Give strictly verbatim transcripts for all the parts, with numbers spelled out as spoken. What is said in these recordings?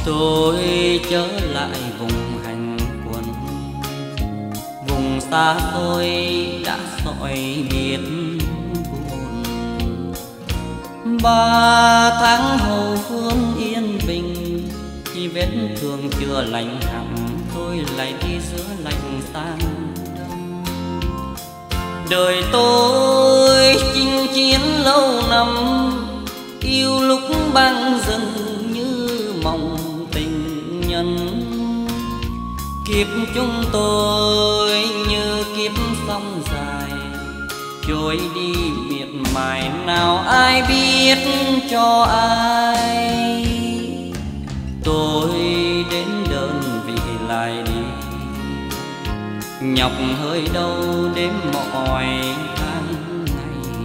Tôi trở lại vùng hành quân, vùng xa tôi đã sỏi biết buồn. Ba tháng hậu phương yên bình, khi vết thương chưa lành hẳn, tôi lại đi giữa lạnh sang đông. Đời tôi chinh chiến lâu năm, yêu lúc băng rừng như mộng tình nhân. Kiếp chúng tôi như kiếp sông dài, trôi đi miệt mài, nào ai biết cho ai. Tôi đến đơn vị lại đi, nhọc hơi đâu đêm mỏi tháng ngày.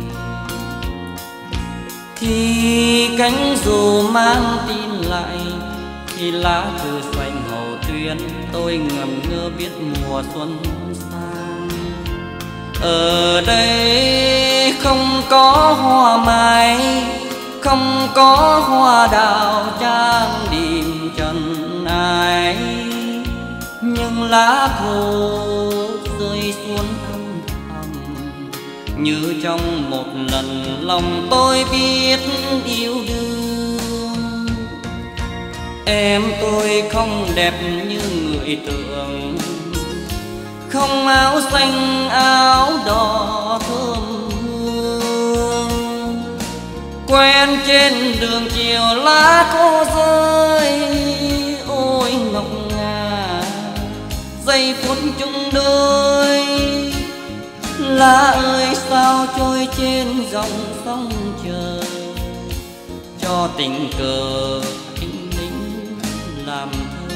Khi cánh dù mang tin lại, khi lá thư xanh hậu tuyến, tôi ngẩn ngơ biết mùa xuân sang. Ở đây không có hoa mai, không có hoa đào trang điểm trần ai, nhưng lá khô rơi xuống âm thầm, như trong một lần lòng tôi biết yêu đương. Em tôi không đẹp như người tưởng, không áo xanh áo đỏ thơm hương. Quen trên đường chiều lá khô rơi, ôi ngọc ngà giây phút chung đôi. Lá ơi sao trôi trên dòng sông chờ, cho tình cờ anh lính làm thơ.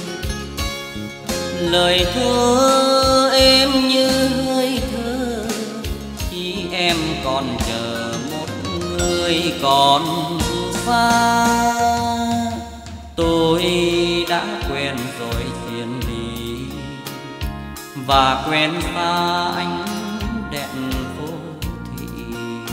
Lời thơ êm như hơi thơ, khi em còn chờ một người còn xa. Tôi đã quen rồi chuyện đi, và quen xa ánh đèn phố thị.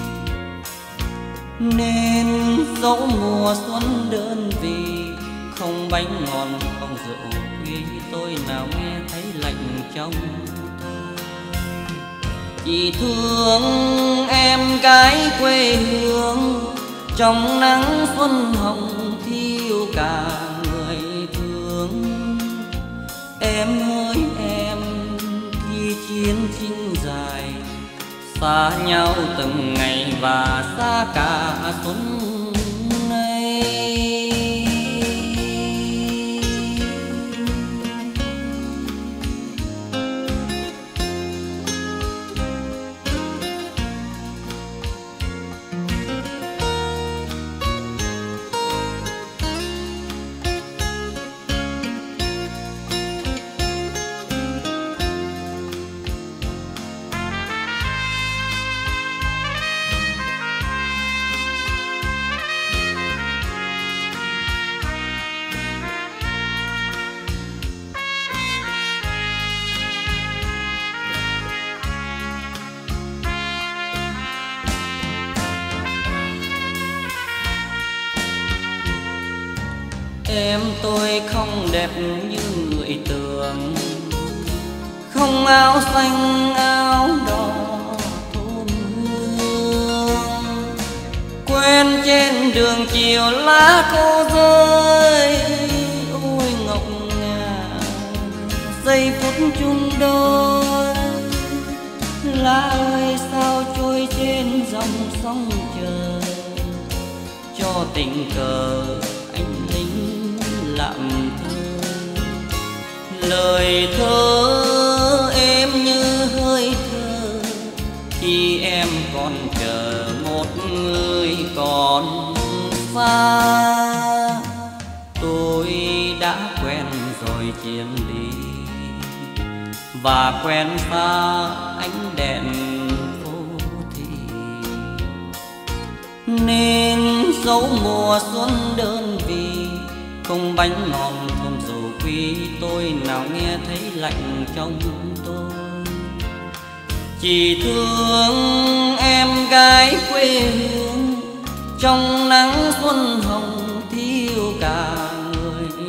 Nên dẫu mùa xuân đơn vị, không bánh ngon không rượu quý, tôi nào nghe thấy lạnh trong tôi. Chỉ thương em gái quê hương, trong nắng xuân hồng thiêu cả người thương. Em ơi em, khi chiến tranh dài, xa nhau từng ngày và xa cả xuân này. Em tôi không đẹp như người tưởng, không áo xanh áo đỏ thơm hương. Quen trên đường chiều lá khô rơi, ôi ngọc ngà giây phút chung đôi. Lá ơi sao trôi trên dòng sông chờ, cho tình cờ anh lính làm thơ. Lời thơ êm như hơi thơ, khi em còn chờ một người còn xa. Tôi đã quen rồi chia ly, và quen xa ánh đèn phố thị. Nên dẫu mùa xuân đơn vị, không bánh ngon không rượu quý, tôi nào nghe thấy lạnh trong tôi. Chỉ thương em gái quê hương, trong nắng xuân hồng thiêu cả người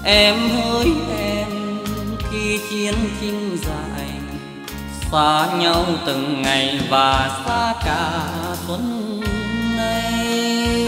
Em hỡi em khi chiến tranh dài, xa nhau từng ngày và xa cả xuân này.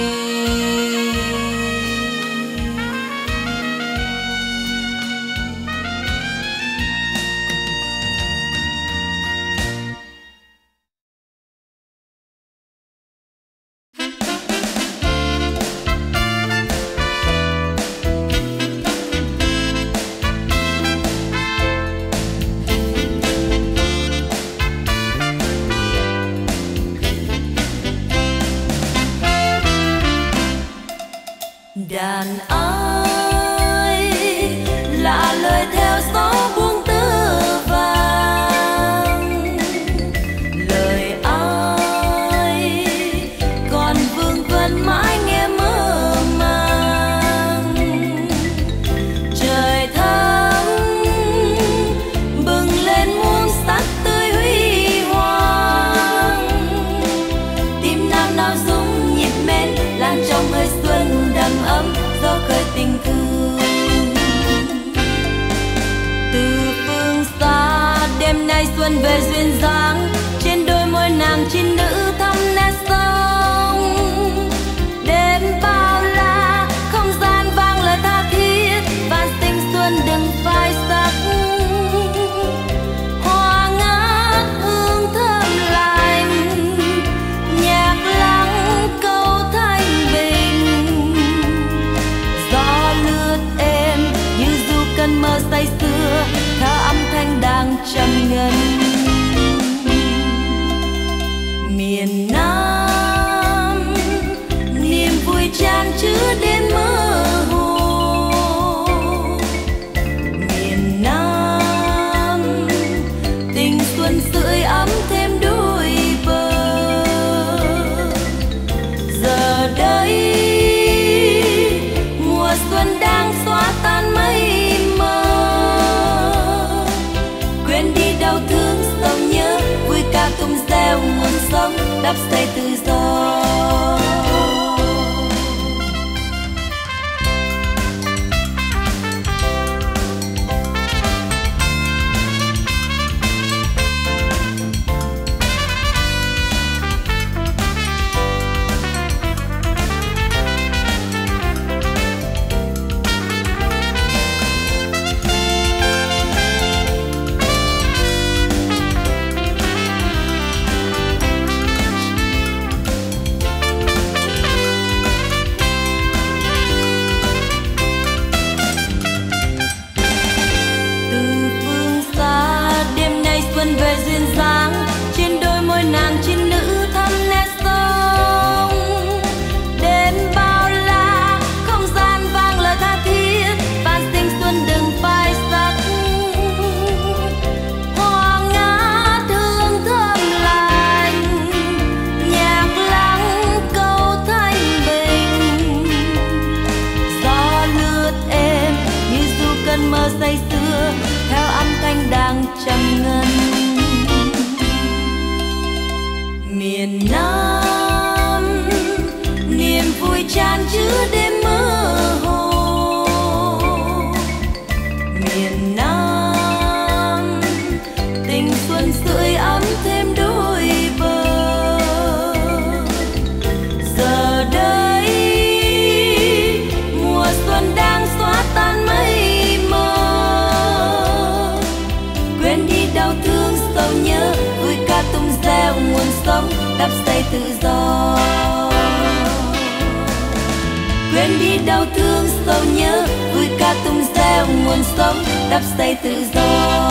Đàn ái lạ lời theo gió buông tơ vàng, lời ai còn vương vấn mãi nghe mơ màng. Trời thắm bừng lên muôn sắc tươi huy hoàng, tim nam nào rung nhịp mến lan trong hơi xuân đầm ấm gió khơi tình thương. Từ phương xa đêm nay xuân về duyên dáng, trên đôi môi nàng trinh nữ thắm nét sông. Đêm bao la không gian vang lời tha thiết, van sinh xuân đừng phai sắc. Hoa ngát hương thơm lành, nhạc lắng câu thanh bình. Gió lướt êm như du cơn mơ say sưa, theo âm thanh đang trầm ngân. Miền Nam niềm vui chan chứa đêm mơ hồ. Miền Nam tình xuân sưởi ấm thêm đôi bờ. Giờ đây mùa xuân đang xóa tan mây mờ, quên đi đau thương sầu nhớ, vui ca tung reo nguồn sống đắp xây tự do. Xuân về duyên dáng, trên đôi môi nàng trinh nữ thắm nét sông. Đêm bao la không gian vang lời tha thiết, van sinh xuân đừng phai sắc. Hoa ngát hương thơm lành, nhạc lắng câu thanh bình. Gió lướt êm như du cơn mơ say sưa, theo âm thanh đang trầm ngân. Miền Nam niềm vui chan chứa đêm mơ hồ. Miền Nam tình xuân sưởi ấm thêm đôi bờ. Giờ đây mùa xuân đang xóa tan mây mờ, quên đi đau thương sầu nhớ, vui ca tung reo nguồn sống đắp xây tự do. Quên đi đau thương sầu nhớ, vui ca tung reo nguồn sống đắp xây tự do.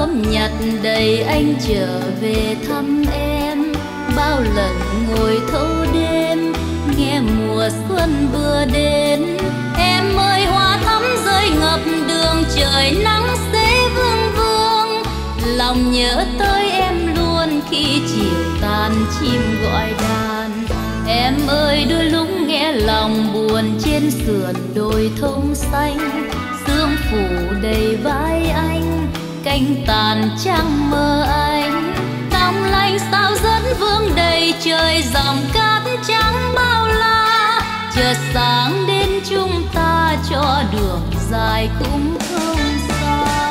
ôm nhặt đầy anh trở về thăm em. Bao lần ngồi thâu đêm nghe mùa xuân vừa đến. Em ơi hoa thắm rơi ngập đường, trời nắng xế vương vương. Lòng nhớ tới em luôn khi chiều tàn chim gọi đàn. Em ơi đôi lúc nghe lòng buồn trên sườn đồi thông xanh. Sương phủ đầy vai anh, cánh tàn trăng mơ anh. Long lanh sao dẫn vương đầy trời, dòng cát trắng bao la. Chợt sáng đến chúng ta cho đường dài cũng không xa.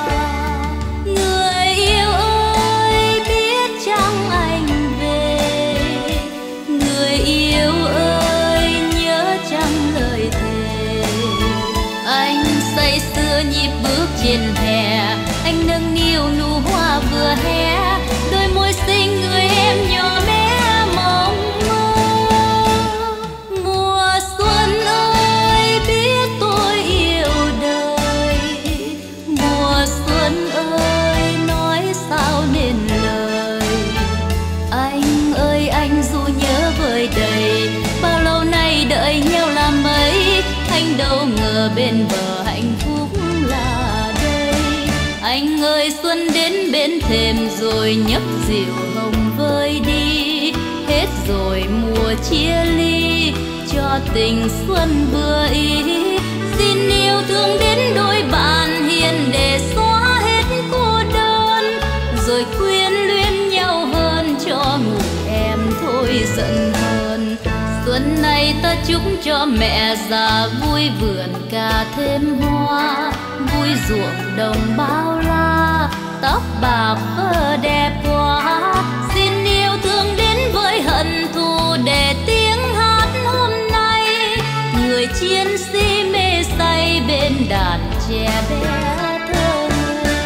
Người yêu ơi biết chăng anh về, người yêu ơi nhớ chăng lời thề. Anh say sưa nhịp bước trên hè, anh nâng niu nụ hoa vừa hé. Đôi môi xinh người em nhỏ bé mộng mơ. Mùa xuân ơi biết tôi yêu đời, mùa xuân ơi nói sao nên lời. Anh ơi anh dù nhớ vơi đầy, bao lâu nay đợi nhau làm mấy. Anh đâu ngờ bên bờ hạnh phúc là đây. Anh ơi xuân đến bên thềm rồi nhấp rượu hồng vơi đi. Hết rồi mùa chia ly cho tình xuân vừa ý. Xin yêu thương đến đôi bạn hiền để xóa hết cô đơn. Rồi quyến luyến nhau hơn cho người em thôi giận hơn. Xuân này ta chúc cho mẹ già vui vườn cà thêm hoa. Vui ruộng đồng bao la, tóc bạc phơ đẹp quá. Xin yêu thương đến với hận thù để tiếng hát hôm nay. Người chiến sĩ mê say bên đàn trẻ bé thơ ngây.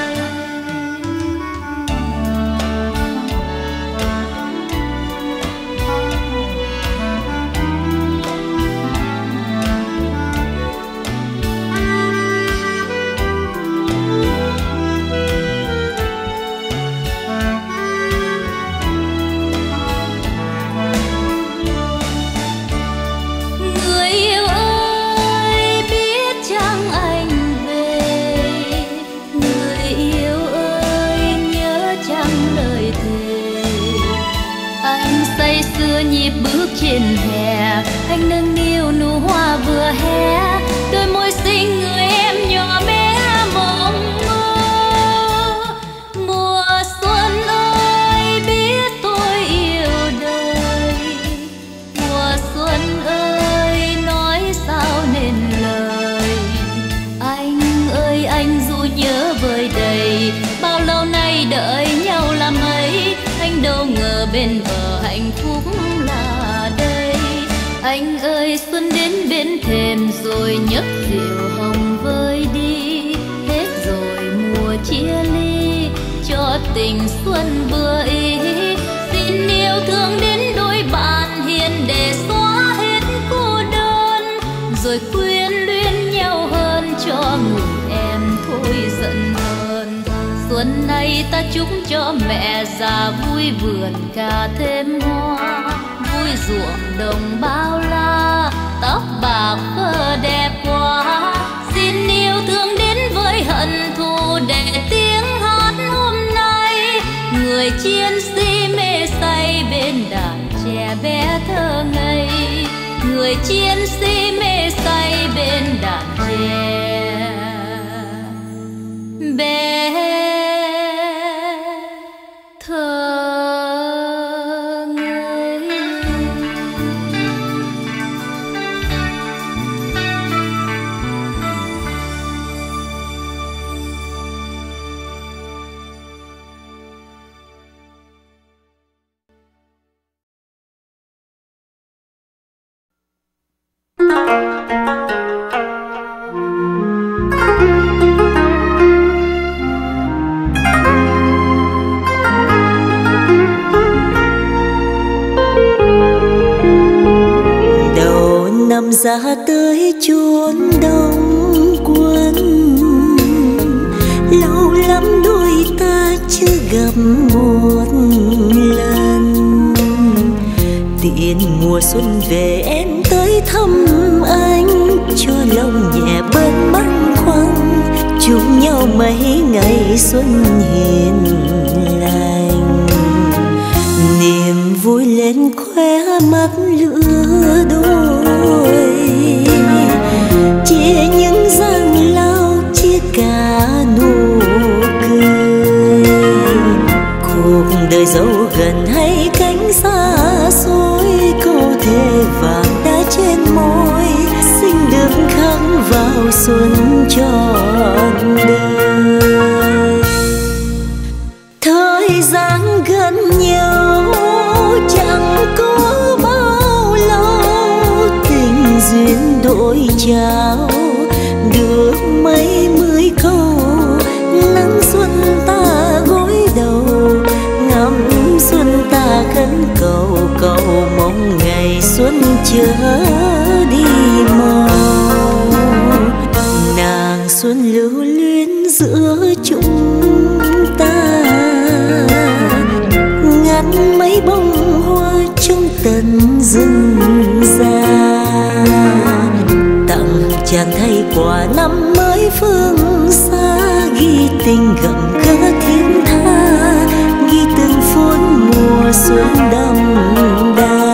Nhịp bước trên hè, anh nâng niu nụ hoa vừa hé. Đôi môi xinh người em nhỏ bé mộng mơ. Mùa xuân ơi biết tôi yêu đời, mùa xuân ơi nói sao nên lời. Anh ơi anh dù nhớ vơi đầy, bao lâu nay đợi nhau làm mấy. Anh đâu ngờ bên bờ hạnh phúc là đây. Anh ơi xuân đến bên thềm rồi nhấp rượu hồng vơi đi. Hết rồi mùa chia ly cho tình xuân vừa ý. Xin yêu thương đến đôi bạn hiền để xóa hết cô đơn. Rồi quyến luyến nhau hơn cho người em thôi giận hơn. Xuân này ta chúc cho mẹ già vui vườn cà thêm hoa. Vui ruộng đồng bao la, tóc bạc phơ đẹp quá. Xin yêu thương đến với hận thù để tiếng hát hôm nay. Người chiến sĩ mê say bên đàn trẻ bé thơ ngây. Người chiến sĩ mê say bên đàn trẻ bé thơ ngây. ra tới chốn đông quân, lâu lắm đôi ta chưa gặp một lần. Tiễn mùa xuân về em tới thăm anh, cho lòng nhẹ bớt băn khoăn, chung nhau mấy ngày xuân hiền lành. Niềm vui lên khóe mắt lứa đôi, chia những giang lao, chia cả nụ cười. Cuộc đời dẫu gần hay cánh xa xôi, câu thề vàng đã trên môi, xin được khắc vào xuân trọn đời. Thời gian gần nhau chẳng có bao lâu, tình duyên đổi trao được mấy mươi câu. Nắng xuân ta gối đầu, ngắm xuân ta khấn cầu, cầu mong ngày xuân chớ đi mau. Nàng xuân lưu luyến giữa chúng ta, ngắt mấy bông hoa trong tận rừng già. Tặng chàng thay quà năm mới phương xa, ghi tình gặm cớ thiên tha, ghi từng phút mùa xuân đậm đà.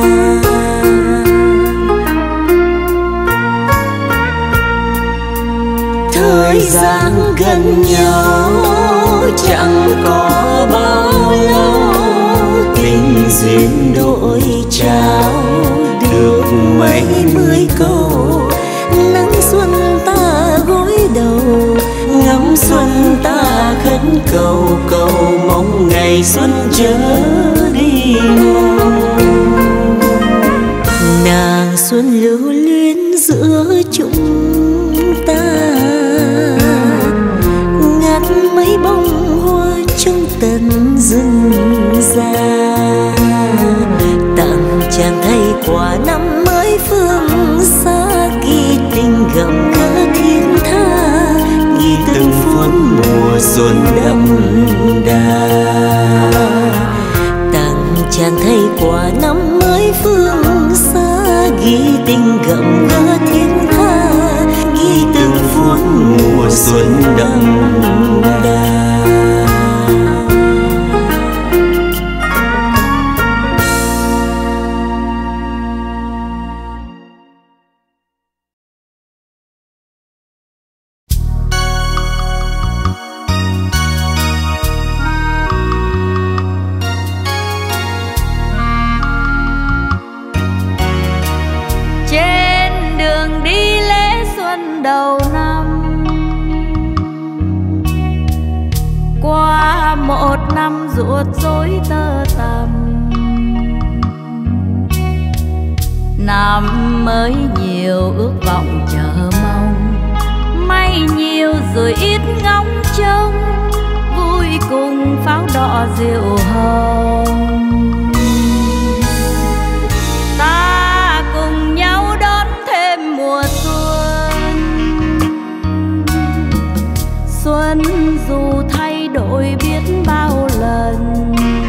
Thời gian gần nhau chẳng có bao lâu, tình duyên đổi trao được mấy mươi câu. Nắng xuân ta gối đầu, ngắm xuân ta khấn cầu, cầu mong ngày xuân chớ đi mau. Nàng xuân lưu luyến giữa chúng ta, ngắt mấy bông hoa trong tận rừng già. Tặng chàng thay quà năm mới phương xa, ghi tình gặm cớ thiên tha, ghi từng phút mùa xuân đậm đà. Tặng chàng thay quà năm mới phương xa, ghi tình gặm cớ thiên tha, ghi từng phút mùa xuân đậm đà. Đầu năm qua một năm ruột rối tơ tằm, năm mới nhiều ước vọng chờ mong, may nhiều rồi ít ngóng trông, vui cùng pháo đỏ rượu hồng. Ta cùng nhau đón thêm mùa xuân, xuân dù thay đổi biết bao lần.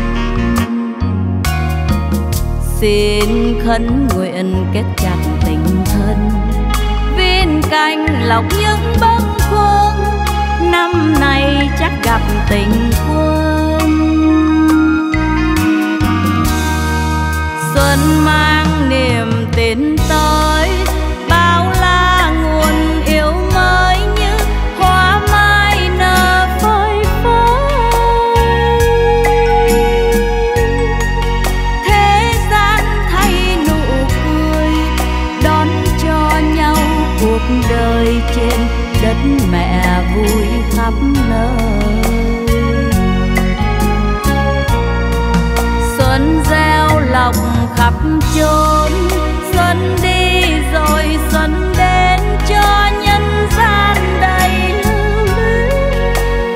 Xin khấn nguyện kết chặt tình thân, viên cành lọc những bâng khuâng, năm nay chắc gặp tình quân. Xuân mang niềm tin tới, bao la nguồn yêu mới như hoa mai nở phơi phới. Thế gian thay nụ cười, đón cho nhau cuộc đời trên đất mẹ vui khắp nơi. Xuân gieo lọc khắp chốn, xuân đi rồi xuân đến cho nhân gian đầy lưu luyến.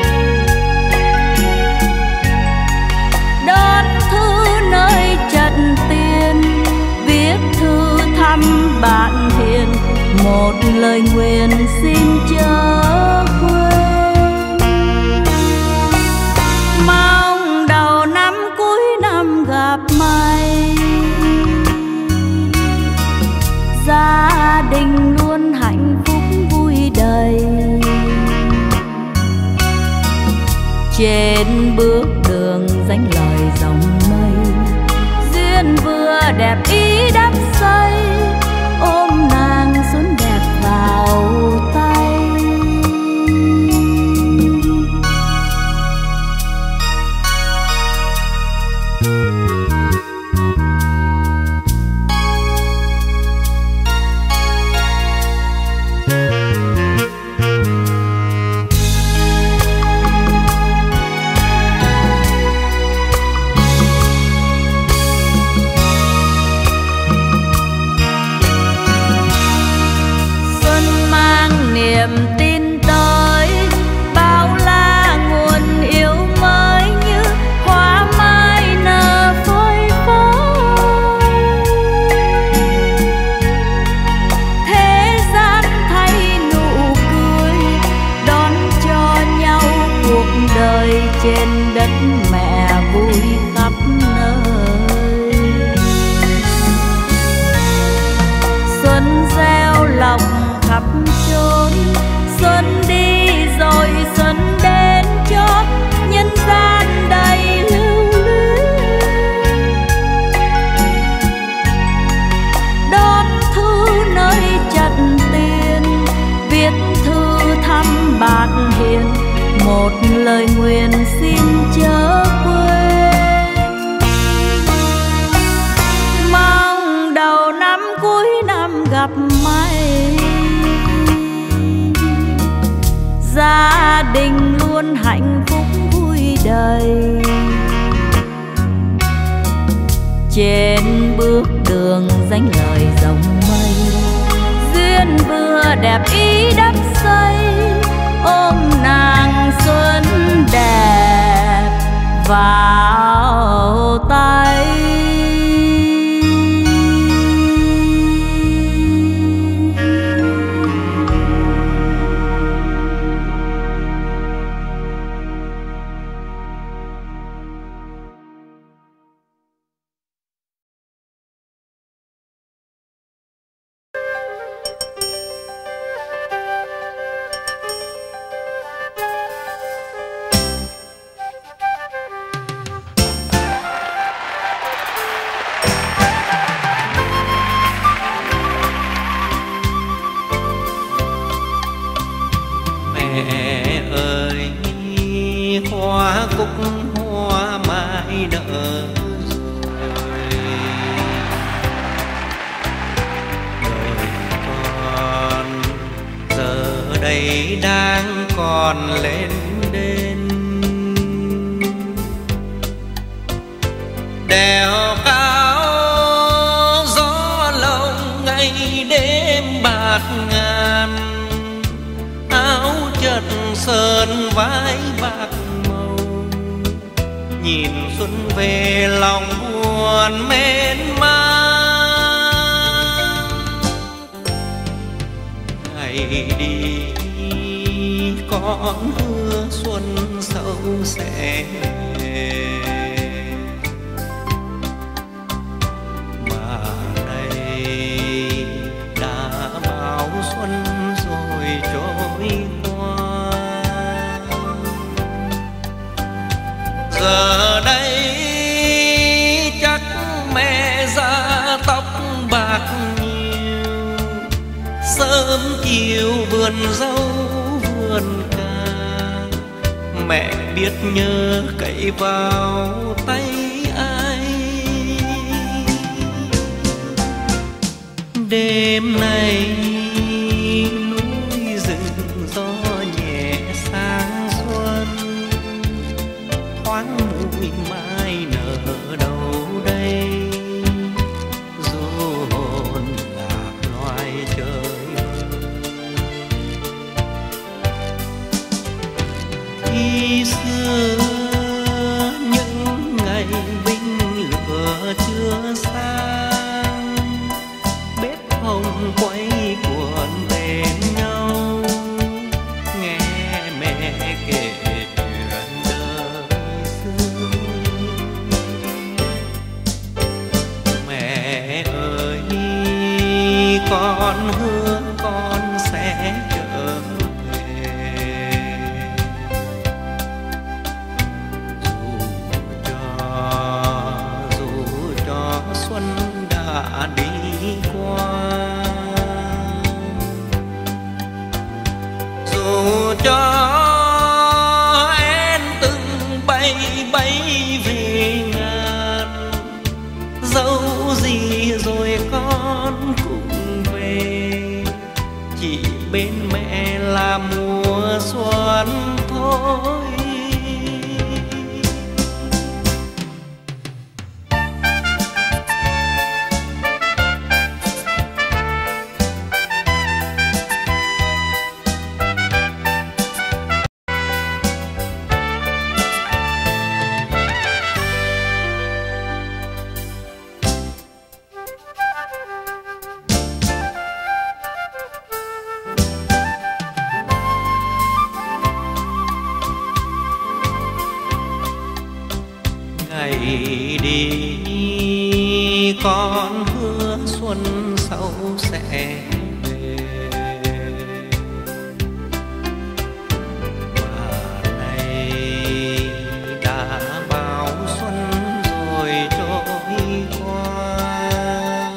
Đón thư nơi trận tiền, viết thư thăm bạn hiền, một lời nguyện xin chớ quên. trên bước đường dánh lời dòng mây. Duyên vừa đẹp ý đắp xây, ôm nàng xuân đẹp vào tay. Niềm tin tới bao la nguồn yêu mới như hoa mai nở phơi phới. Thế gian thay nụ cười đón cho nhau cuộc đời trên đất mẹ vui khắp nơi. Xuân gieo lòng khắp chốn, xuân đi rồi xuân đến chót, nhân gian đầy lưu luyến. Đón thư nơi trận tiền, viết thư thăm bạn hiền, một lời nguyện xin chớ quên. Mong đầu năm cuối năm gặp may, gia đình luôn hạnh phúc vui đầy. Trên bước đường dánh lời dòng mây, duyên vừa đẹp ý đắp xây, ôm nàng xuân đẹp vào tay. Mẹ ơi, hoa cúc hoa mai nở rồi, đời con giờ đây đang còn lên đên. Đèo cao gió lộng ngày đêm bạt ngàn, áo chật sơn vái bạc màu. Nhìn xuân về lòng buồn mến mang. Ngày đi con hứa xuân sâu sẽ mà đây đã bao xuân rồi trôi qua. Giờ đây chắc mẹ da tóc bạc nhiều, sớm chiều vườn dâu vườn ca. Mẹ biết nhớ cậy vào tay ai. Đêm nay núi rừng gió nhẹ sáng xuân, thoáng mùi mai nở đâu đây. Du hồn lạc loài trời khi xưa, những ngày binh lửa chưa sang, bếp hồng quay cuộn bên cho em từng bay bay về ngàn, dẫu gì rồi con cũng về, chỉ bên mẹ là mùa xuân thôi. Ngày đi con hứa xuân sau sẽ về, và này đã bao xuân rồi trôi qua,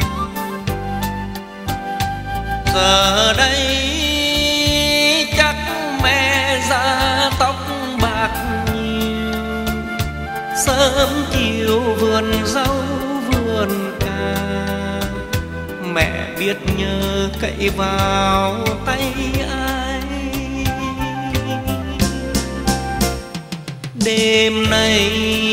giờ đây chắc mẹ già tóc bạc nhiều, sớm chiều vườn rau vườn cà, mẹ biết nhớ cậy vào tay ai. Đêm nay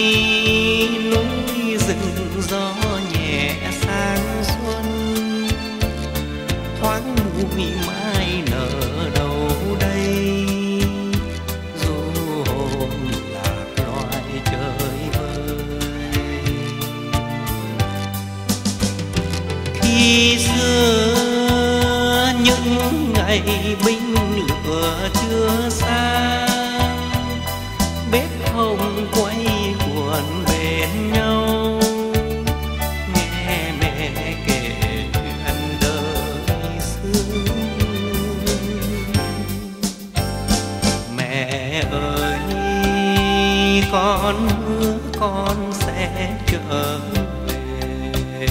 núi rừng gió nhẹ sang xuân, thoáng mùi mai nở đâu đây, dù hồn lạc loài trời vơi. Khi xưa những ngày binh lửa chưa xa, bếp hồng quay cuộn bên nhau, nghe mẹ kể chuyện đời xưa. Mẹ ơi con hứa con sẽ trở về,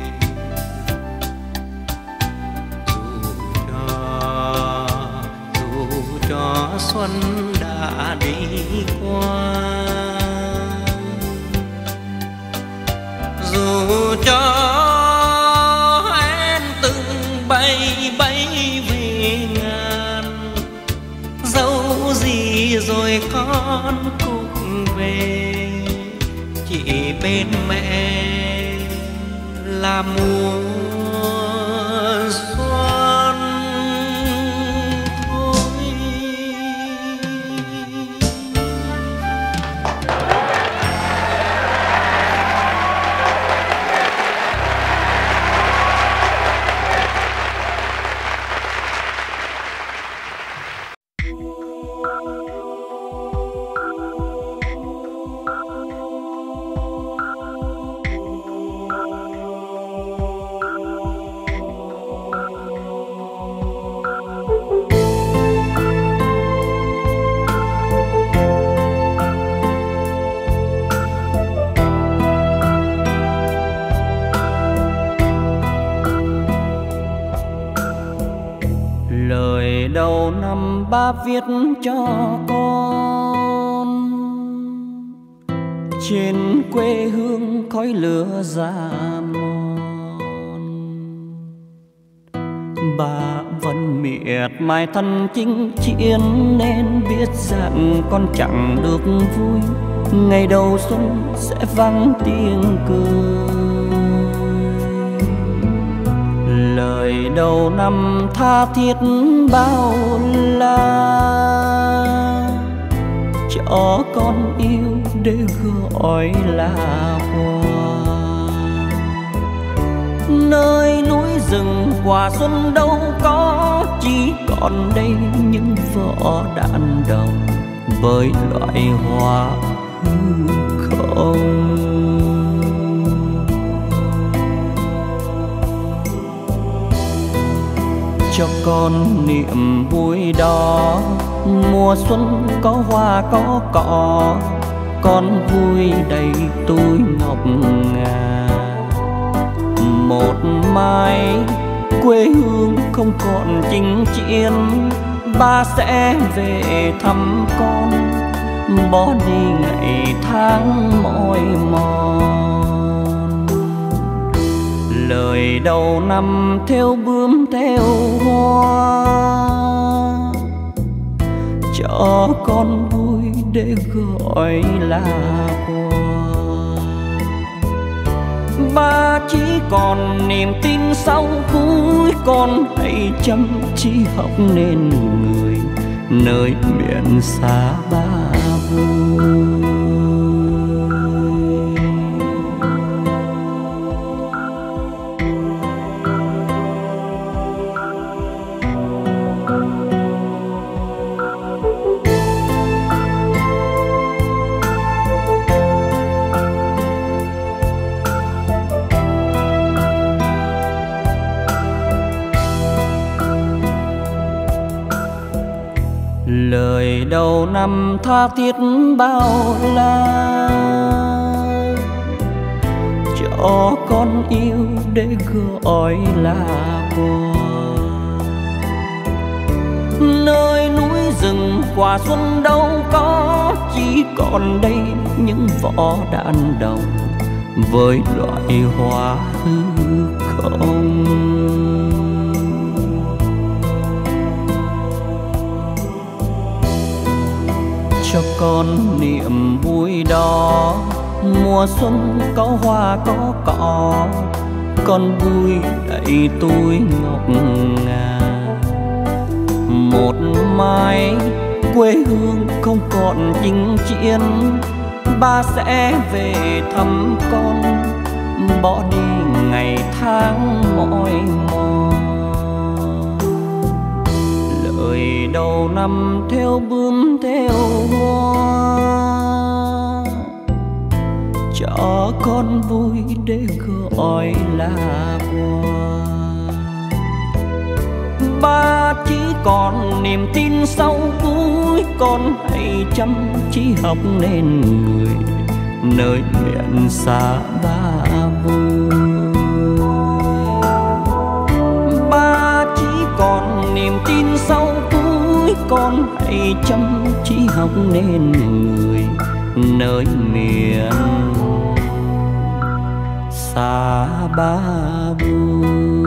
dù cho dù cho xuân đã đi qua, dù cho em từng bay bay về ngàn, dẫu gì rồi con cũng về, chỉ bên mẹ là mùa xuân thôi. Lời đầu năm ba viết cho con, trên quê hương khói lửa già mòn. Bà vẫn miệt mài thân chinh chiến, nên biết rằng con chẳng được vui, ngày đầu xuân sẽ vắng tiếng cười. Lời đầu năm tha thiết bao la, cho con yêu để gọi là hoa. Nơi núi rừng quả xuân đâu có, chỉ còn đây những vỏ đạn đồng với loại hoa hư không. Cho con niềm vui đó, mùa xuân có hoa có cỏ, con vui đầy túi ngọc ngà. Một mai quê hương không còn chinh chiến, ba sẽ về thăm con, bỏ đi ngày tháng mỏi mòn. Lời đầu năm theo bướm theo hoa, cho con vui để gọi là quà. Ba chỉ còn niềm tin sau cuối, con hãy chăm chỉ học nên người nơi biển xa ba vui. Lời đầu năm tha thiết bao la, cho con yêu để gọi là quà. Nơi núi rừng quả xuân đâu có, chỉ còn đây những vỏ đạn đồng với loại hoa hư không. Cho con niềm vui đó, mùa xuân có hoa có cỏ, con vui đầy túi ngọc ngà. Một mai quê hương không còn chinh chiến, ba sẽ về thăm con, bỏ đi ngày tháng mỏi mòn. Lời đầu năm theo bướm theo hoa, cho con vui để gọi là quà. Ba chỉ còn niềm tin sau cuối, con hãy chăm chỉ học nên người nơi miền xa ba vui. Ba chỉ còn niềm tin sau cuối, con hãy chăm chỉ học nên người nơi miền xa ba vui.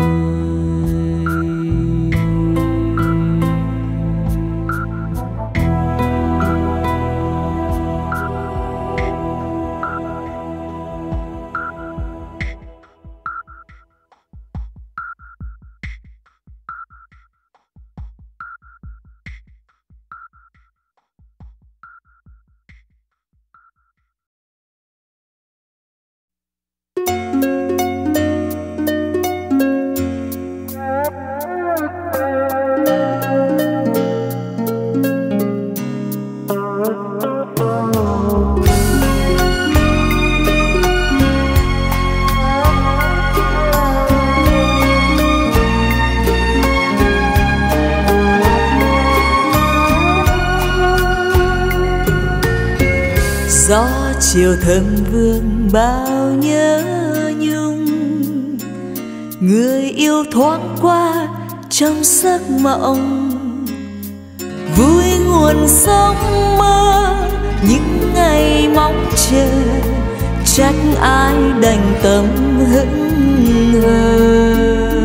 Gió chiều thơm vương bao nhớ nhung, người yêu thoáng qua trong giấc mộng. Vui nguồn sống mơ những ngày mong chờ, trách ai đành tâm hững hờ.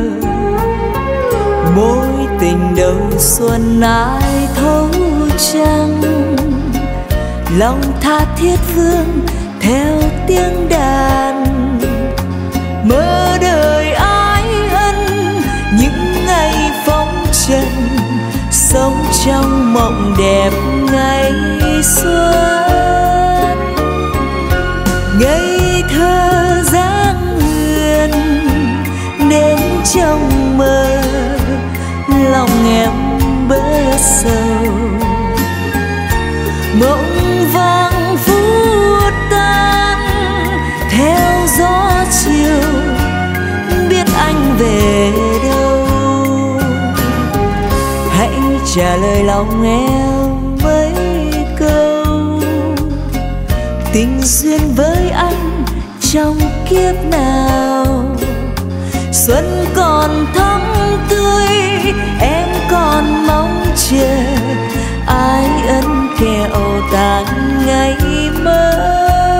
Mối tình đầu xuân ai thấu chăng, lòng tha thiết vương theo tiếng đàn. Mơ đời ái ân những ngày phong trần, sống trong mộng đẹp ngày xuân. Ngây thơ dáng huyền đến trong mơ, lòng em bơ sầu. Mộng vàng phút tan theo gió chiều, biết anh về đâu. Hãy trả lời lòng em mấy câu, tình duyên với anh trong kiếp nào. xuân còn thắm tươi, em còn mong chờ ai ân kẹo tàn ngày mơ.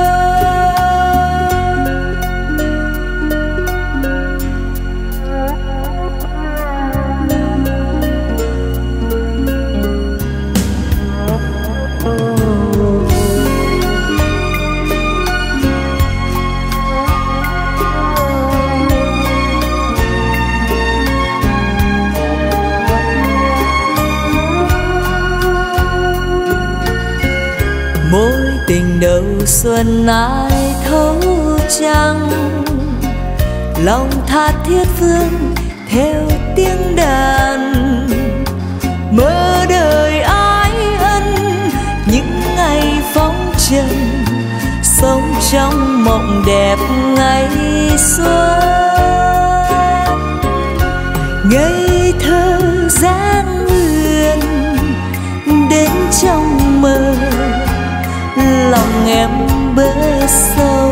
Mối tình đầu xuân ai thấu chăng, lòng tha thiết phương theo tiếng đàn, mơ đời ái ân những ngày phóng trần, sống trong mộng đẹp ngày xuân. Ngây thơ dáng huyền đến trong mơ, lòng em bơ sâu,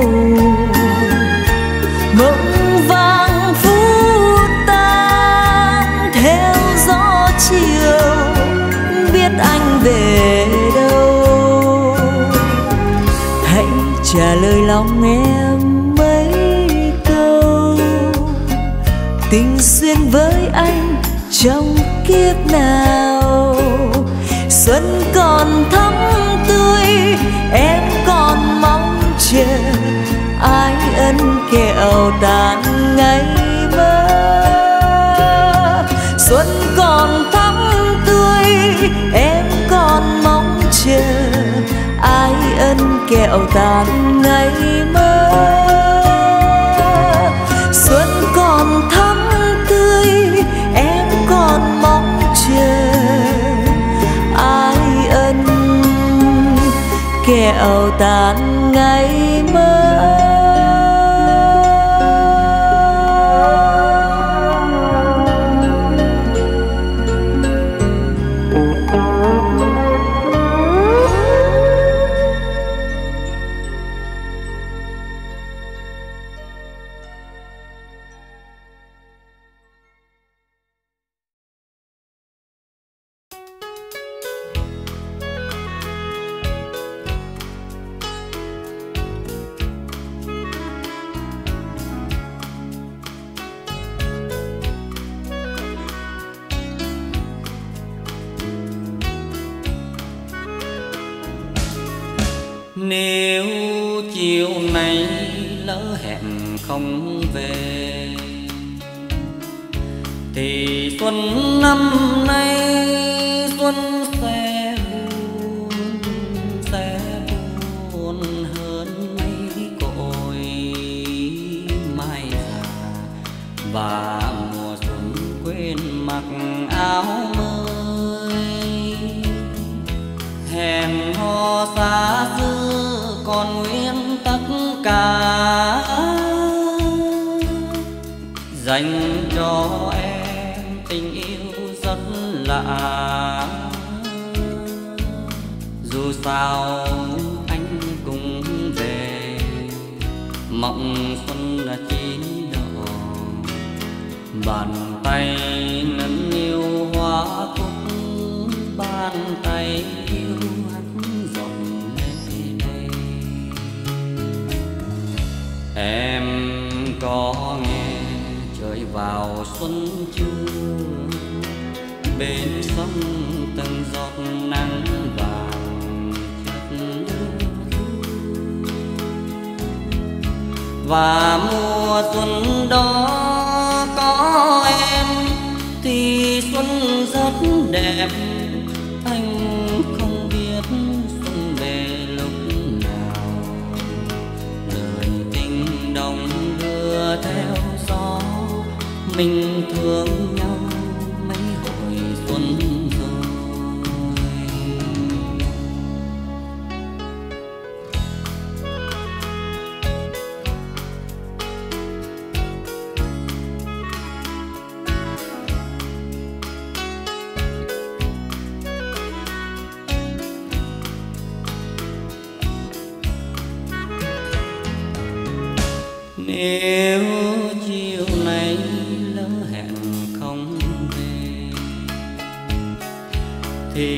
mộng vàng phút tan theo gió chiều, biết anh về đâu. Hãy trả lời lòng em mấy câu, tình duyên với anh trong kiếp nào. Xuân còn thắm tươi, em còn mong chờ ai ân kẹo tàn ngày mơ. Xuân còn thắm tươi, em còn mong chờ ai ân kẹo tàn ngày mơ. Xuân còn thắm tươi, em còn mong chờ ai ân kẹo tàn ngày mơ. Nếu chiều nay lỡ hẹn không về, thì xuân năm nay xuân sẽ buồn, sẽ buồn hơn mấy cội mai già. Và mùa xuân quên mặc áo mới, hẹn hò xa xưa còn nguyên tất cả, dành cho em tình yêu rất lạ. Dù sao anh cũng về, mộng xuân là chín độ, bàn tay nâng niu hoa cúc, bàn tay yêu hắt dòng lệ đây. Em có nghe trời vào xuân chưa, bên sông từng giọt nắng vàng chất lưu. Và mùa xuân đó có em thì xuân rất đẹp. Anh không biết xuân về lúc nào, lời tình đồng đưa theo gió, mình thương nhau mấy hồi xuân rồi. Nếu chiều nay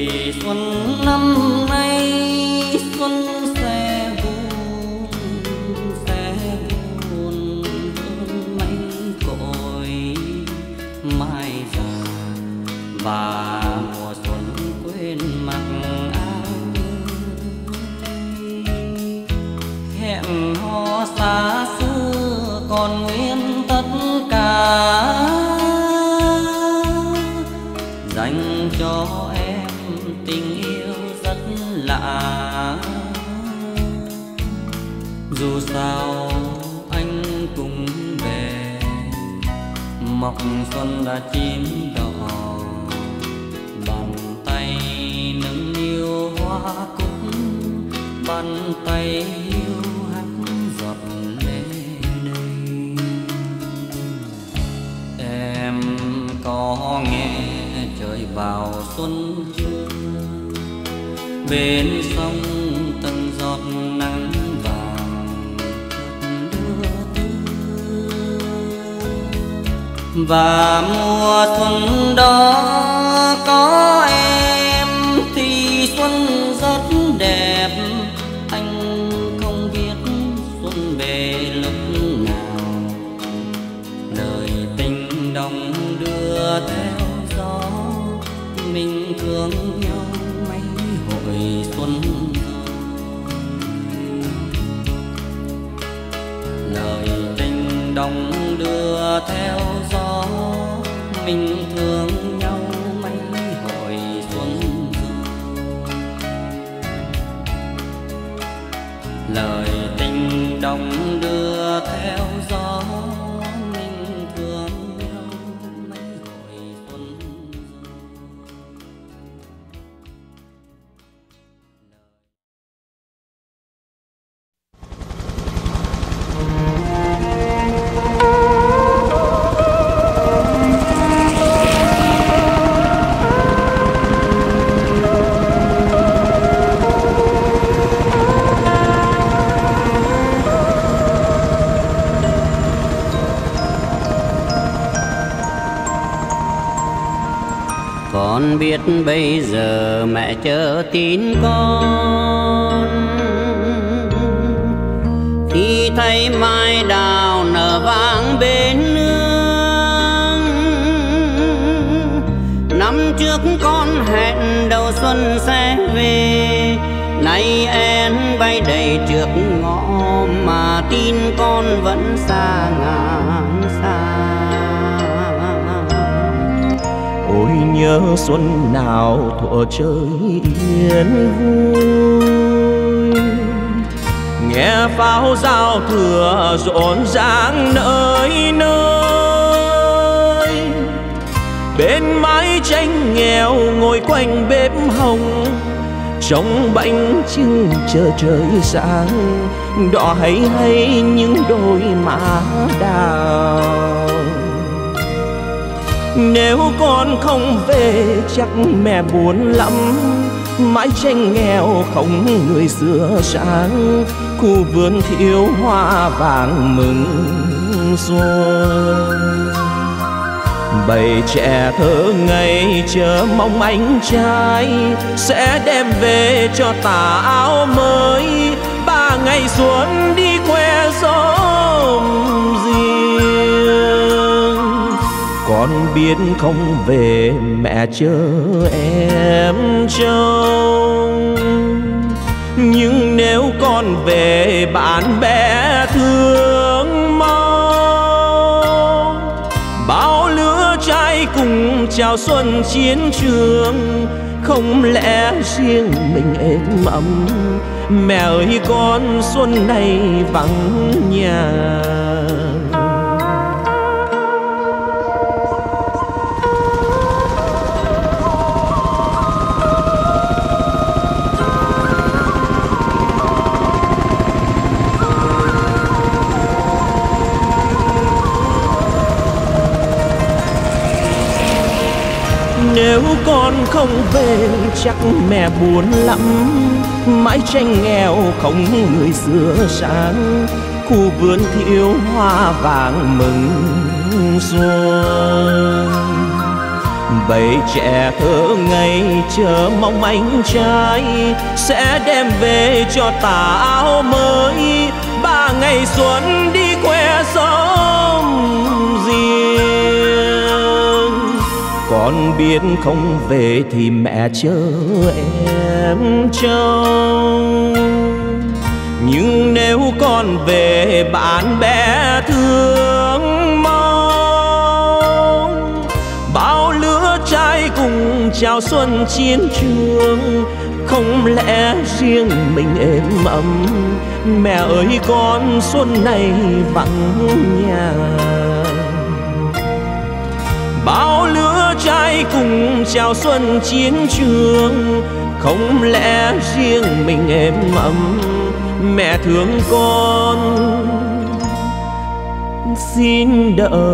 vì xuân năm nay xuân sẽ buồn sẽ buồn hơn mấy cội mai già và mùa xuân quên mặc áo hẹn hò xa xưa còn nguyên tất cả dành cho em tình yêu rất lạ. Dù sao anh cũng về mọc xuân đã chín đỏ, bàn tay nâng niu hoa cúc, bàn tay yêu hắt giọt lệ đây. Em có nghe trời vào xuân chưa, bên sông từng giọt nắng vàng đưa tư, và mùa xuân đó có em thì xuân rất đẹp. Anh không biết xuân về lúc nào, lời tình đồng đưa theo gió, mình thương nhau mấy hội xuân rồi. Lời tình đồng đưa theo gió, mình thương nhau mấy hội xuân rồi. Lời tình đồng đưa theo gió, mình thương nhau mấy hội xuân rồi. Con biết bây giờ mẹ chờ tin con, khi thấy mai đào nở vàng bên nương. Năm trước con hẹn đầu xuân sẽ về, nay én bay đầy trước ngõ mà tin con vẫn xa ngàn xa. Ôi nhớ xuân nào thuở trời yên vui, nghe pháo giao thừa rộn ràng nơi nơi. Bên mái tranh nghèo ngồi quanh bếp hồng, trông bánh trưng chờ trời sáng, đỏ hay hay những đôi má đào. Nếu con không về chắc mẹ buồn lắm, mái tranh nghèo không người xưa sáng, khu vườn thiếu hoa vàng mừng xuân. Bầy trẻ thơ ngây chờ mong anh trai sẽ đem về cho tà áo mới, ba ngày xuân đi khoe xóm riêng. Con biết không về mẹ chờ em trông, nhưng nếu con về bạn bè thương mong. Bao lứa trai cùng chào xuân chiến trường, không lẽ riêng mình êm ấm. Mẹ ơi con xuân này vắng nhà. Nếu con không về chắc mẹ buồn lắm, mái tranh nghèo không người xưa sáng, khu vườn thiếu hoa vàng mừng xuân. Bầy trẻ thơ ngây chờ mong anh trai sẽ đem về cho tà áo mới. Ba ngày xuân đi khoe xóm riêng, con biết không về thì mẹ chờ em trông. Nhưng nếu con về bạn bè thương mong, bao lứa trai cùng chào xuân chiến trường. Không lẽ riêng mình êm ấm, mẹ ơi con xuân này vắng nhà. Bao lứa trai cùng chào xuân chiến trường, không lẽ riêng mình êm ấm, mẹ thương con xin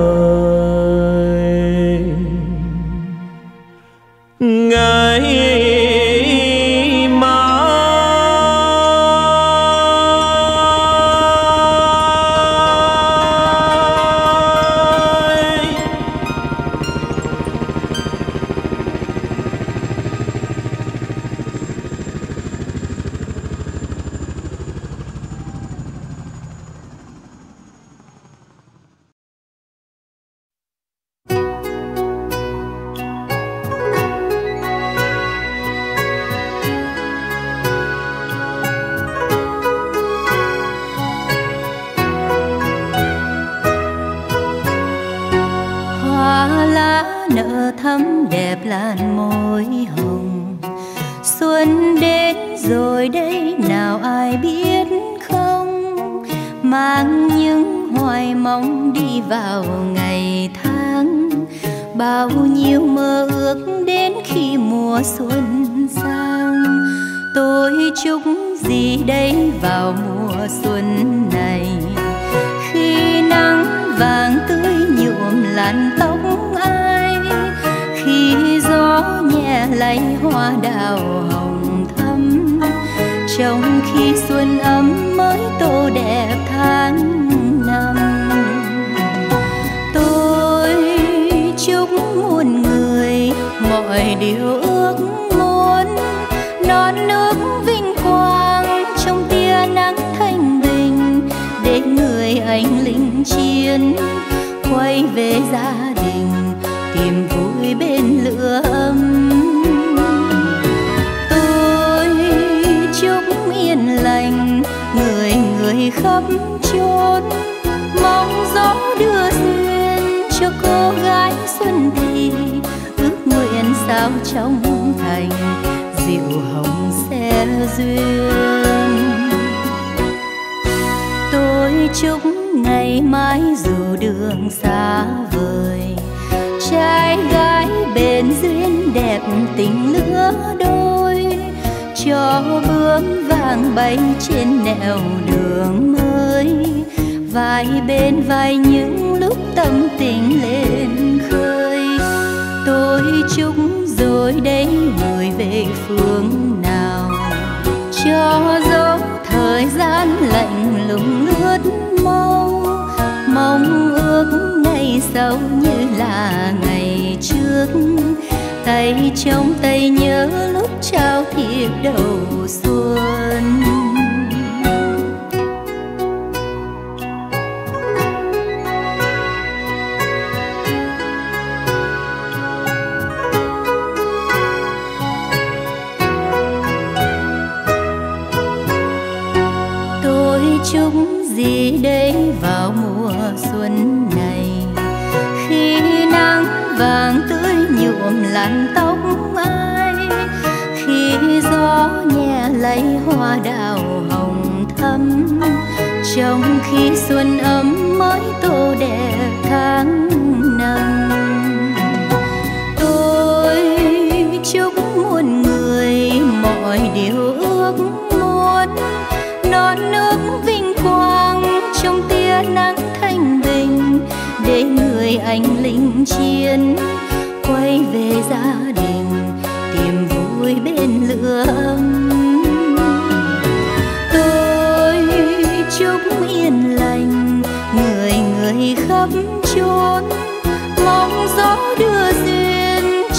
đợi ngày thắm đẹp làn môi hồng. Xuân đến rồi đây nào ai biết không, mang những hoài mong đi vào ngày tháng. Bao nhiêu mơ ước đến khi mùa xuân sang. Tôi chúc gì đây vào mùa xuân này, khi nắng vàng tươi nhuộm làn tóc ai, khi gió nhẹ lay hoa đào hồng thắm, trong khi xuân ấm mới tô đẹp tháng năm. Tôi chúc muôn người mọi điều ước muốn, non nước vinh quang trong tia nắng thanh bình, để người anh lính chiến quay về gia đình tìm vui bên lửa ấm. Tôi chúc yên lành người người khắp chốn, mong gió đưa duyên cho cô gái xuân thì ước nguyện sao trong thành diệu hồng sẽ duyên. Tôi chúc ngày mai dù đường xa vời, trai gái bền duyên đẹp tình lứa đôi, cho bướm vàng bay trên nẻo đường mới, vai bên vai những lúc tâm tình lên khơi. Tôi chúc rồi đây người về phương nào, cho dấu thời gian lạnh lùng lướt mau, mong ước ngày sau như là ngày trước, tay trong tay nhớ lúc trao thiệp đầu xuân. Tôi chúc gì đây vào mùa xuân này, khi nắng vàng tươi nhuộm làn tóc ai, khi gió nhẹ lay hoa đào hồng thắm, trong khi xuân ấm mới tô đẹp tháng năm. Tôi chúc muôn người mọi điều ước muốn, non nước vinh quang trong tia nắng thanh bình, để người anh lính chiến quay về gia đình tìm vui bên lửa ấm. Tôi chúc yên lành người người khắp chốn, mong gió đưa duyên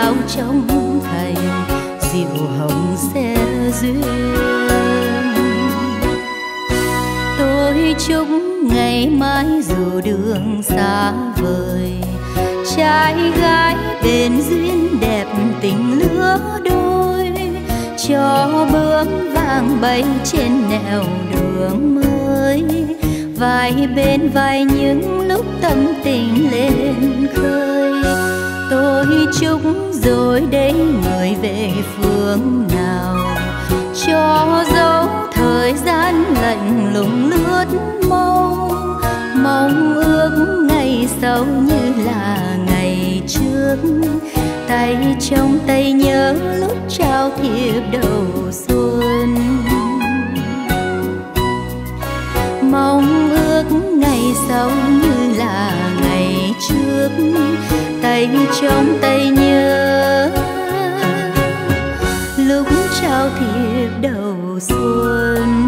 sao trong thành diệu hồng sẽ duyên. Tôi chúc ngày mai dù đường xa vời, trai gái bên duyên đẹp tình lứa đôi, cho bướm vàng bay trên nẻo đường mới, vai bên vai những lúc tâm tình lên khơi. Tôi chúc rồi đây người về phương nào, cho dấu thời gian lạnh lùng lướt mau, mong ước ngày sau như là ngày trước, tay trong tay nhớ lúc trao thiệp đầu xuân. Mong ước ngày sau như là ngày trước, tay trong tay nhớ lúc trao thiệp đầu xuân.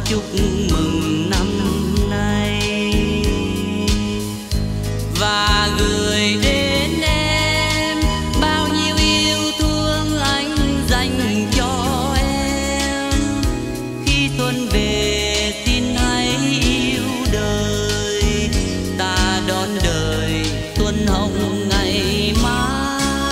chúc mừng năm nay và gửi đến em bao nhiêu yêu thương anh dành cho em. Khi xuân về xin hãy yêu đời, ta đón đời xuân hồng ngày mai.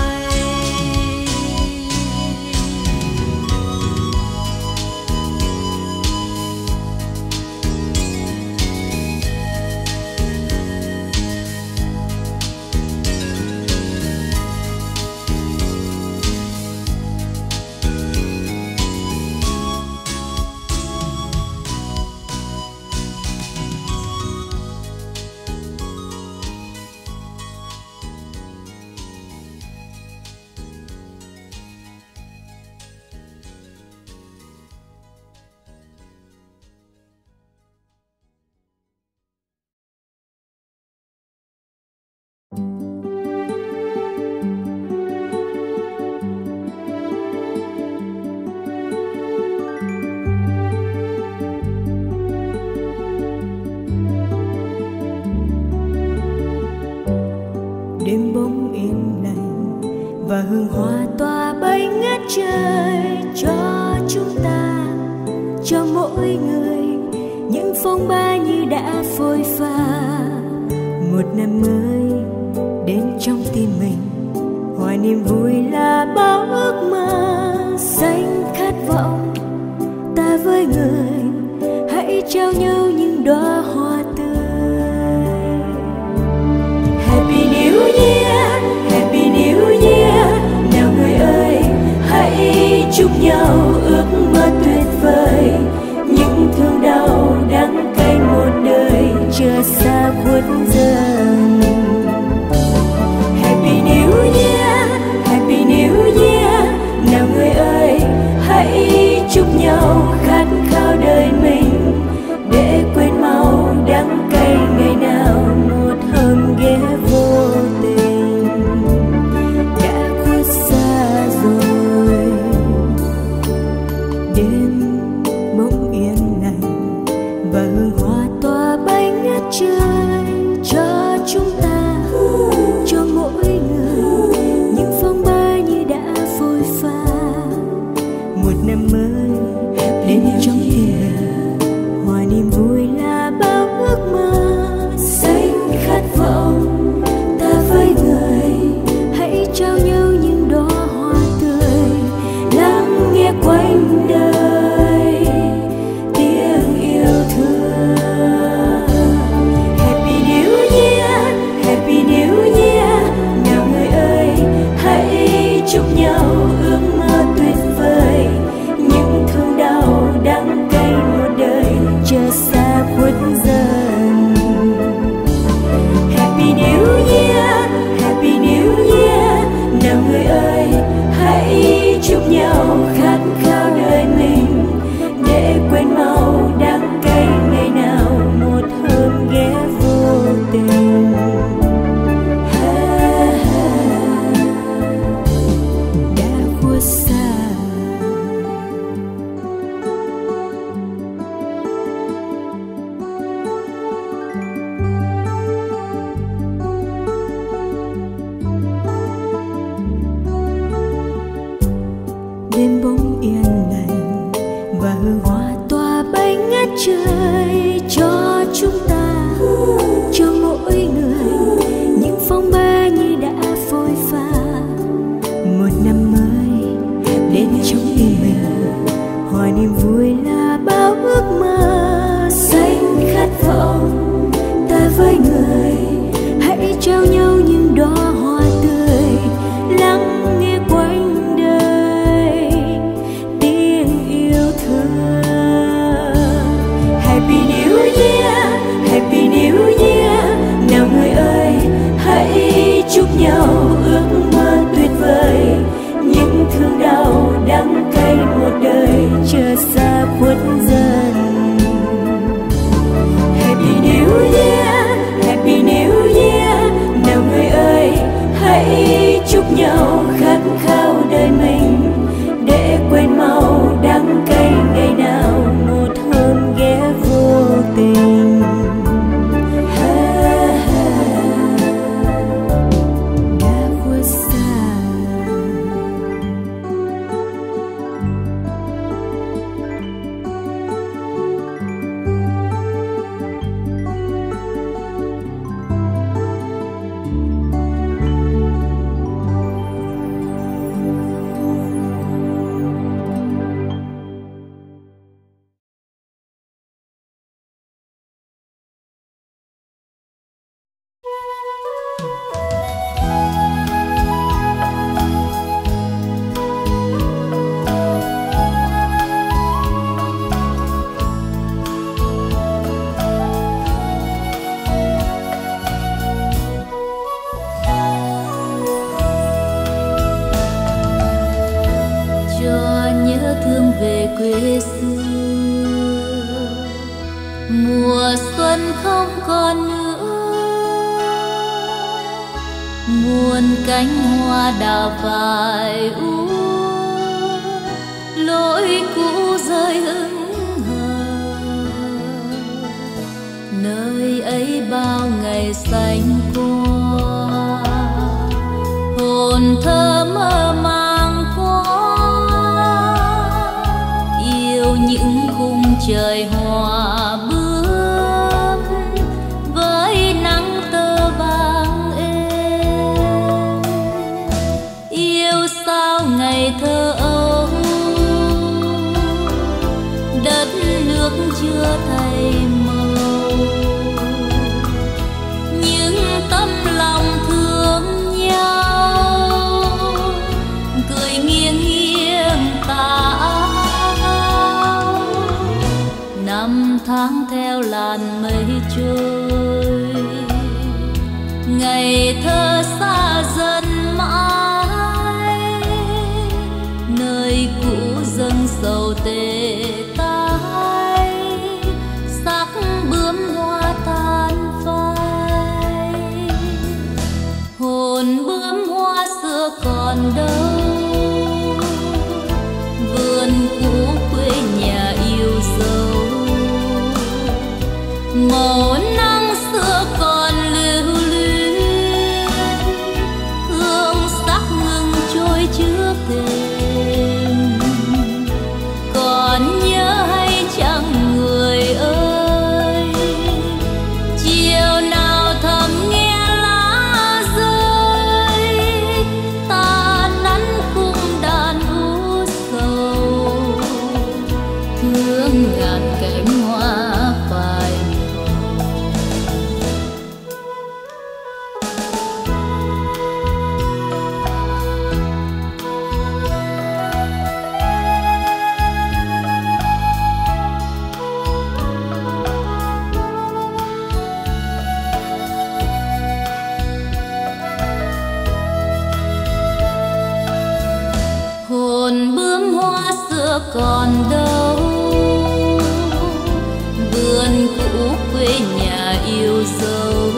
Đêm bóng yên lành và hương hoa tỏa bay ngát trời, cho chúng ta, cho mỗi người những phong ba như đã phôi pha. Một năm mới đến trong tim mình, hoài niềm vui là bao ước mơ xanh khát vọng. Ta với người hãy trao nhau những đóa hoa tươi. Happy New Year, Happy New Year. Nào người ơi, hãy chúc nhau ước mơ tuyệt vời. Những thương đau đắng cay một đời chờ xa khuất dần. Happy New Year, Happy New Year. Nào người ơi, hãy chúc nhau khát khao đời mình, để quên mau đắng cay ngày nào một hôm ghé vô tình đã khuất xa rồi. Đêm bóng yên lành và hương hoa tỏa bay ngát trời, cho chúng ta, cho mỗi người những phong ba như đã phôi pha. Một năm mới đến trong tim mình, hoài niềm vui là bao ước mơ xanh khát vọng. Ta với người hãy trao nhau những đóa hoa tươi, lắng nghe quanh đời tiếng yêu thương. Happy New Year, Happy New Year. Nào người ơi, hãy chúc nhau ước mơ tuyệt vời. Những thương đau đắng cay một đời chờ xa khuất dần. Happy New Year, Happy New Year. Nào người ơi, hãy chúc nhau khát khao đời mình, để quên mau đắng cay ngày nào một hôm ghé vô tình. Ha, ha, đã khuất xa. Đêm bóng yên lành và hương hoa tỏa bay ngát trời, cho chúng ta, cho mỗi người những phong ba như đã phôi pha. Một năm mới đến trong tim mình, hoài niềm vui là bao ước mơ xanh khát vọng. Ta với người hãy trao nhau những đóa hoa tươi, lắng nghe quanh đời tiếng yêu thương. Happy New Year, Happy New Year. Nào người ơi, hãy chúc nhau ước mơ tuyệt vời. Những thương đau đắng cay một đời chờ xa khuất dần. Happy New Year, Happy New Year. Nào người ơi, hãy chúc nhau khát khao đời mình, để quên mau đắng cay ngày nào một hôm ghé thương về quê xưa. Mùa xuân không còn nữa, muôn cánh hoa đào phai úa, lối cũ rơi hững hờ. Nơi ấy bao ngày xanh qua, hồn thơ mơ màng quá, yêu những khung trời hòa bướm với nắng tơ vàng êm. Yêu sao ngày thơ ấu, đất nước chưa thay màu, những tấm lòng thương nhau cười nghiêng nghiêng tà áo. Năm tháng theo làn mây trôi, ngày thơ xa dần mãi, nơi cũ dâng sầu tê tái, sắc bướm hoa tan phai. Hồn bướm hoa xưa còn đâu, vườn cũ quê nhà yêu dấu. Màu nắng xưa còn lưu luyến, hương sắc ngừng trôi trước thềm. Còn nhớ hay chẳng người ơi, chiều nào thầm nghe lá rơi, ta nắn cung đàn u sầu, thương ngàn cánh hoa phai. Hồn bướm hoa xưa còn đâu, vườn cũ quê nhà yêu dấu.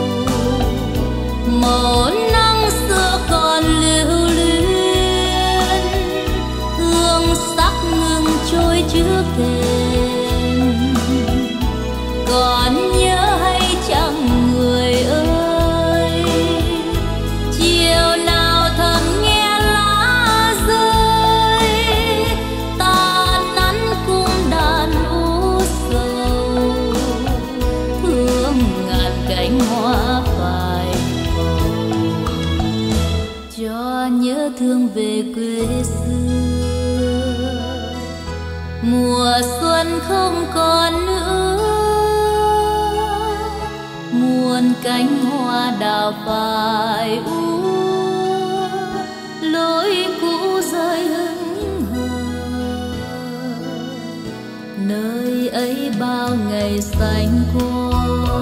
Màu nắng xưa còn lưu luyến, hương sắc ngừng trôi trước thềm. Còn nhớ hay chẳng người ơi, chiều nào thầm nghe lá rơi, ta nắn cung đàn u sầu, thương ngàn cánh hoa phai màu. Cho nhớ thương về quê xưa, mùa xuân không còn nữa, muôn cánh hoa đào phai úa, lối cũ rơi hững hờ. Nơi ấy bao ngày xanh qua,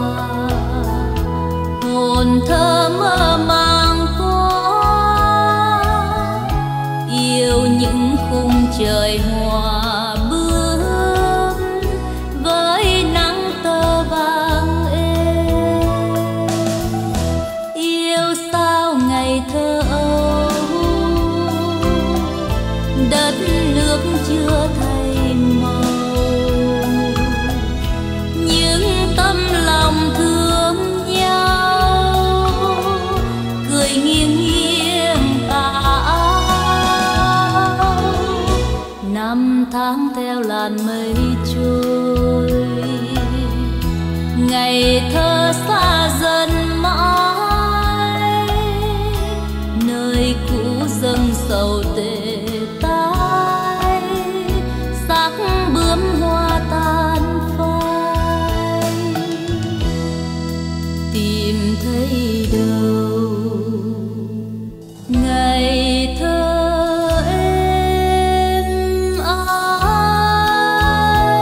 hồn thơ mơ màng quá, yêu những khung trời hòa bướm với nắng tơ vàng êm. Yêu sao ngày thơ ấu, đất nước chưa thay màu, những tấm lòng thương nhau cười nghiêng nghiêng tà áo. Năm tháng theo làn mây trôi, ngày thơ xa dần mãi, nơi cũ dâng sầu tê tái, sắc bướm hoa tan phai. Tìm thấy đâu ngày thơ êm ái.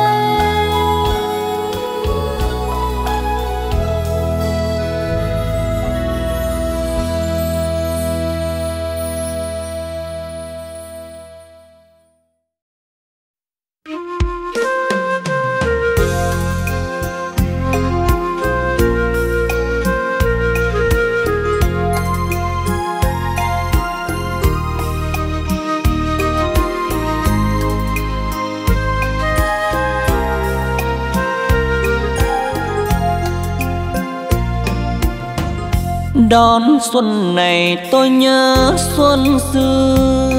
Đón xuân này tôi nhớ xuân xưa,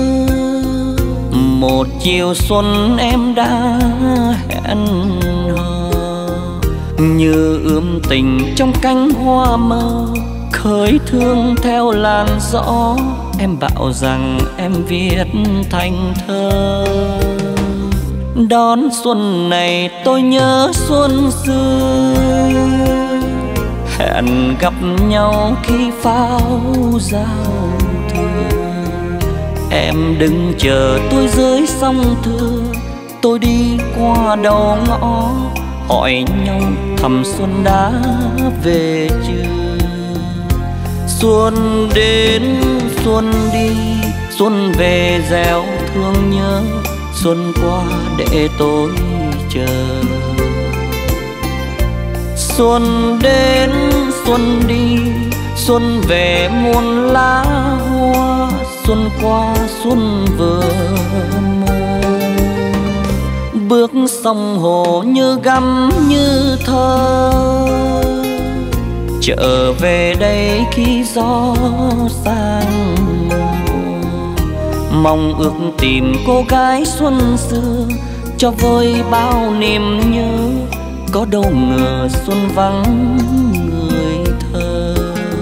một chiều xuân em đã hẹn hò, như ươm tình trong cánh hoa mơ, khơi thương theo làn gió. Em bảo rằng em viết thành thơ. Đón xuân này tôi nhớ xuân xưa, hẹn gặp nhau khi pháo giao thừa. Em đừng chờ tôi dưới sông Thưa, tôi đi qua đầu ngõ, hỏi nhau thăm xuân đã về chưa. Xuân đến xuân đi, xuân về réo thương nhớ, xuân qua để tôi chờ. Xuân đến xuân đi, xuân về muôn lá hoa, xuân qua xuân vừa mơ. Bước sông hồ như gắm như thơ, trở về đây khi gió sang mùa. Mong ước tìm cô gái xuân xưa, cho vơi bao niềm nhớ. Có đâu ngờ xuân vắng người thơ.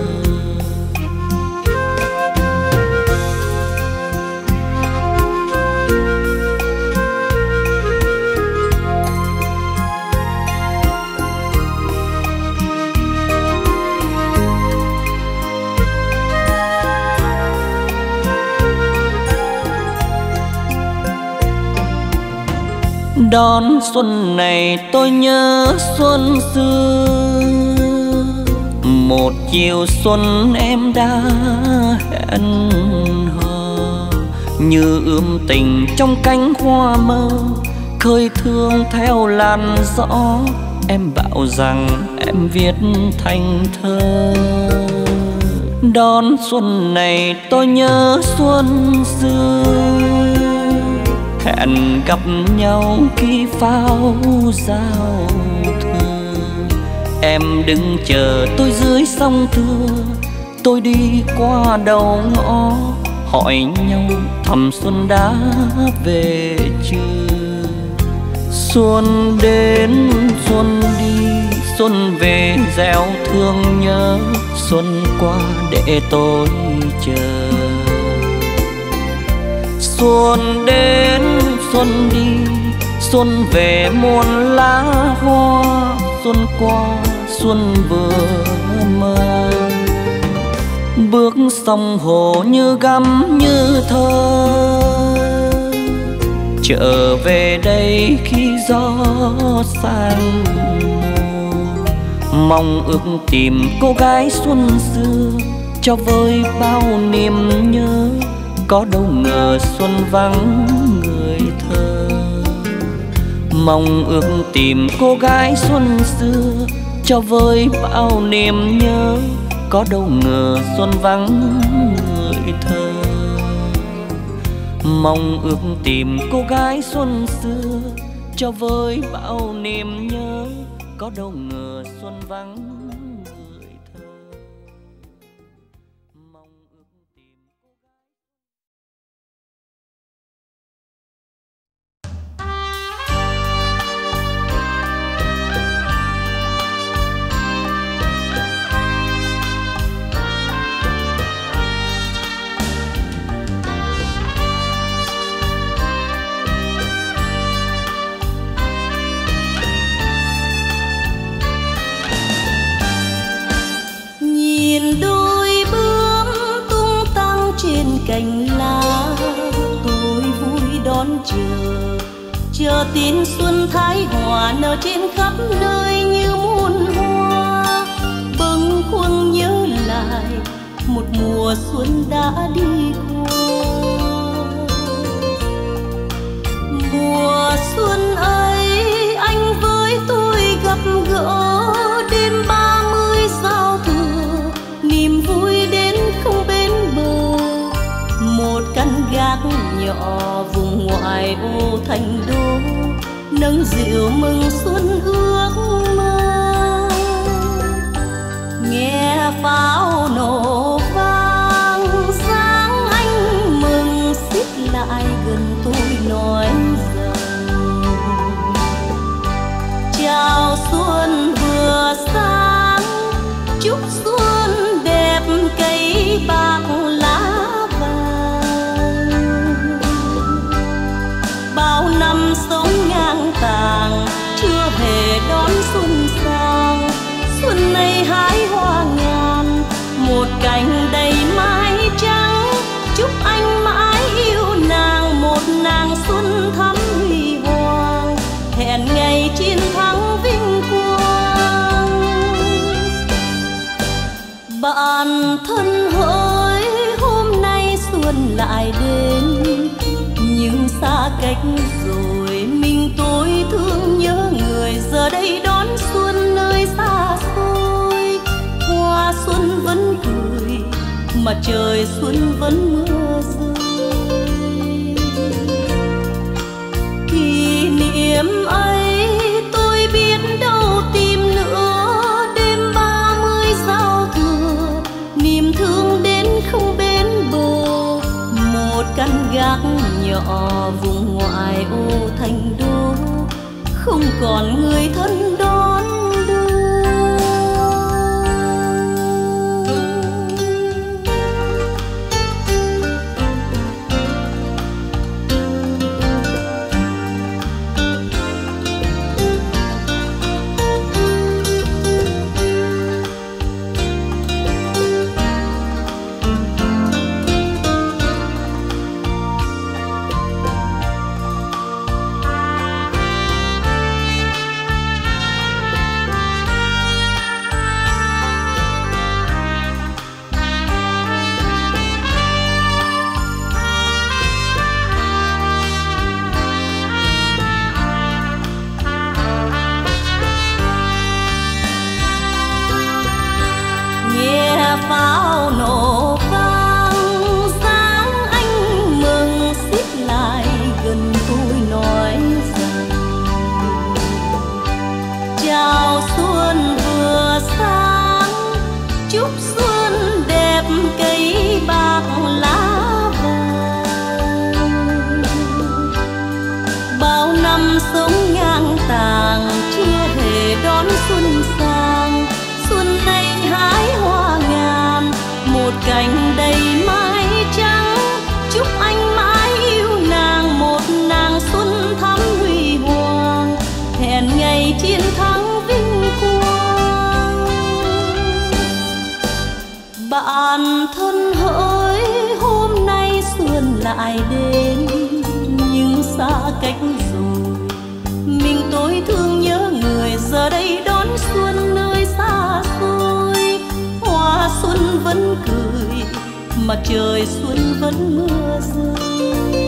Đón xuân này tôi nhớ xuân xưa, một chiều xuân em đã hẹn hò, như ươm tình trong cánh hoa mơ, khơi thương theo làn gió. Em bảo rằng em viết thành thơ. Đón xuân này tôi nhớ xuân xưa, hẹn gặp nhau khi pháo giao thừa. Em đừng chờ tôi dưới sông Thưa, tôi đi qua đầu ngõ, hỏi nhau thăm xuân đã về chưa. Xuân đến xuân đi, xuân về réo thương nhớ, xuân qua để tôi chờ. Xuân đến xuân đi, xuân về muôn lá hoa, xuân qua xuân vừa mơ. Bước sông hồ như gắm như thơ, trở về đây khi gió sang mùa. Mong ước tìm cô gái xuân xưa, cho vơi bao niềm nhớ. Có đâu ngờ xuân vắng người thơ. Mong ước tìm cô gái xuân xưa, cho vơi bao niềm nhớ. Có đâu ngờ xuân vắng người thơ. Mong ước tìm cô gái xuân xưa, cho vơi bao niềm nhớ. Có đâu ngờ xuân vắng người thơ. Mong ước tìm cô gái. Nhìn đôi bướm tung tăng trên cành lá, tôi vui đón chờ, chờ tin xuân thái hòa nở trên khắp nơi như muôn hoa. Bâng khuâng nhớ lại một mùa xuân đã đi qua. Mùa xuân ấy anh với tôi gặp gỡ, đêm ba mươi giao thừa, niềm vui đến không bên bờ. Một căn gác nhỏ vùng ngoại ô thành đô, nâng rượu mừng xuân ước mơ. Nghe pháo nổ mà trời xuân vẫn mưa rơi. Kỷ niệm ấy tôi biết đâu tìm nữa, đêm ba mươi giao thừa niềm thương đến không bến bờ. Một căn gác nhỏ vùng ngoại ô thành đô, không còn người thân đón đưa. Pháo nổ vang dáng anh mừng xích lại gần tôi nói rằng chào xuân vừa sáng, chúc xuân đẹp cây bạc lá vàng. Bao năm sống ngang tàng chưa hề đón xuân sang, xuân nay hái hoa ngàn một cành đầy mái trắng. Chúc anh mãi yêu nàng, một nàng xuân thắm huy hoàng, hẹn ngày chiến thắng vinh quang. Bạn thân hỡi, hôm nay xuân lại đến nhưng xa cách rồi. Mình tôi thương nhớ người, giờ đây đón xuân nơi xa xôi. Hoa xuân vẫn cười, mặt trời xuân vẫn mưa rơi.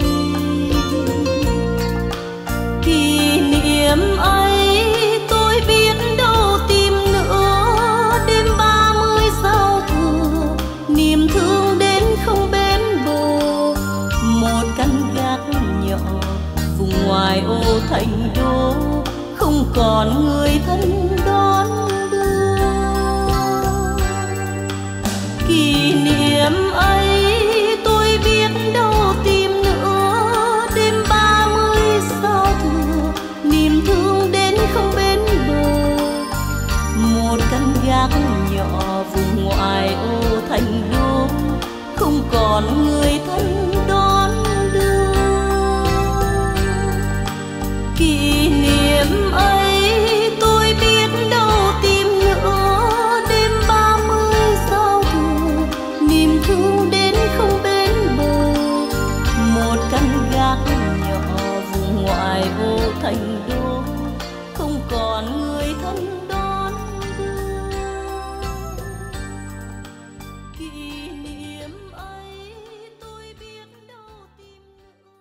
Kỷ niệm ấy tôi biết đâu tìm nữa, đêm ba mươi giao thừa niềm thương đến không bến bờ. Một căn gác nhỏ vùng ngoài ô thành đô, không còn người thân đón đưa. Kỷ niệm ấy tôi biết đâu tìm nữa, đêm ba mươi giao thừa niềm thương đến không bến bờ. Một căn gác nhỏ vùng ngoại ô thành đô, không còn người thân đón đưa. Kỷ niệm ấy tôi biết đâu tìm nữa, đêm ba mươi giao thừa niềm thương đến không bến bờ. Một căn gác nhỏ vùng ngoại ô thành đô, không còn người thân đón đưa. Kỷ niệm ấy tôi biết đâu tìm nữa.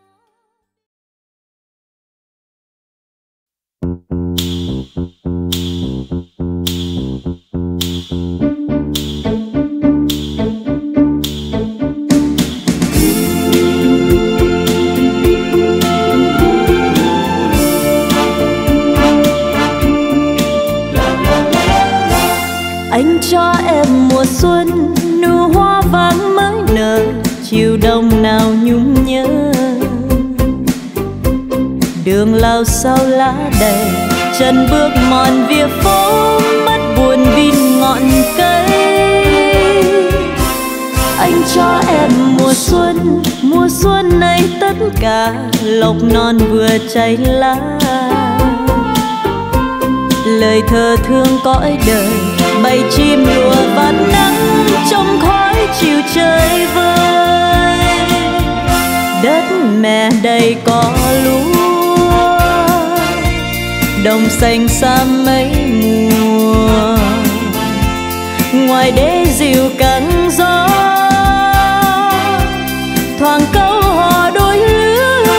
Anh cho em mùa xuân nụ hoa vàng mới nở, chiều đông nào nhung nhớ. Đường lao sao lá đầy, chân bước mòn vỉa phố, mắt buồn vì ngọn cây. Anh cho em mùa xuân, mùa xuân này tất cả lộc non vừa cháy lá. Lời thơ thương cõi đời, bầy chim lùa vạt nắng trong khói chiều trời vơi. Đất mẹ đầy cỏ lúa, đồng xanh xa mấy mùa. Ngoài đê dịu căng gió, thoảng câu hò đôi lứa.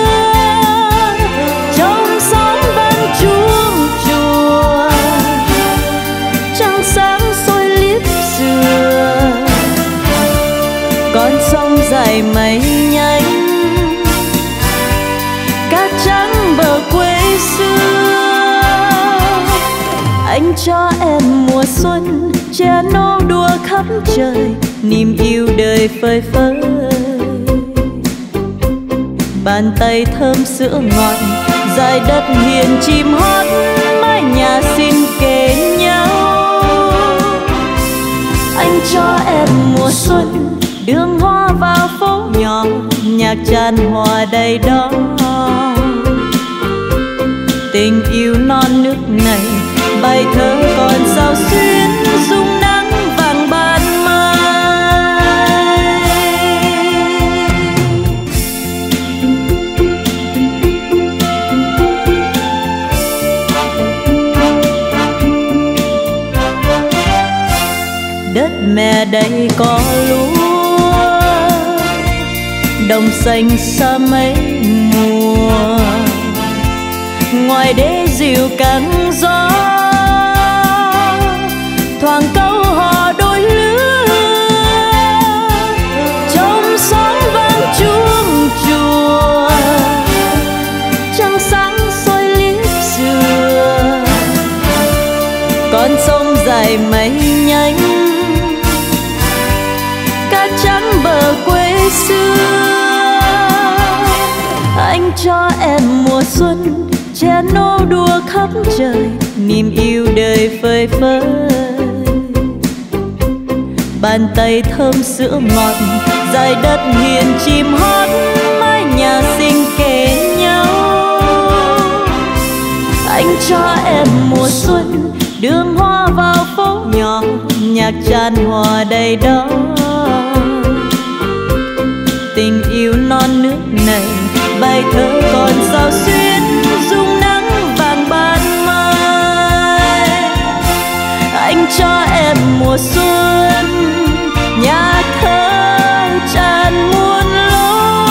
Trong xóm vang chuông chùa, trăng sáng soi liếp xưa. Anh cho em mùa xuân che nô đùa khắp trời, niềm yêu đời phơi phới. Bàn tay thơm sữa ngọt, dài đất hiền chim hót, mái nhà xin kề nhau. Anh cho em mùa xuân đường hoa vào phố nhỏ, nhạc tràn hòa đầy đó. Tình yêu non nước này, bài thơ còn sao xuyến dung nắng vàng ban mai. Đất mẹ đây có lúa, đồng xanh xa mấy mùa. Ngoài đê dịu cắn gió, thoảng câu hò đôi lứa. Trong xóm vang chuông chùa, trăng sáng soi liếp dừa. Con sông dài mây nhánh, cát trắng bờ quê xưa. Anh cho em mùa xuân che nô đùa khắp trời, niềm yêu đời phơi phới. Bàn tay thơm sữa ngọt, dài đất hiền chim hót, mái nhà xinh kề nhau. Anh cho em mùa xuân đường hoa vào phố nhỏ, nhạc tràn hòa đầy đó. Tình yêu non nước này, bài thơ còn sao xuyến dung nắng vàng ban mai. Anh cho em mùa xuân nhà thơ tràn muôn lối.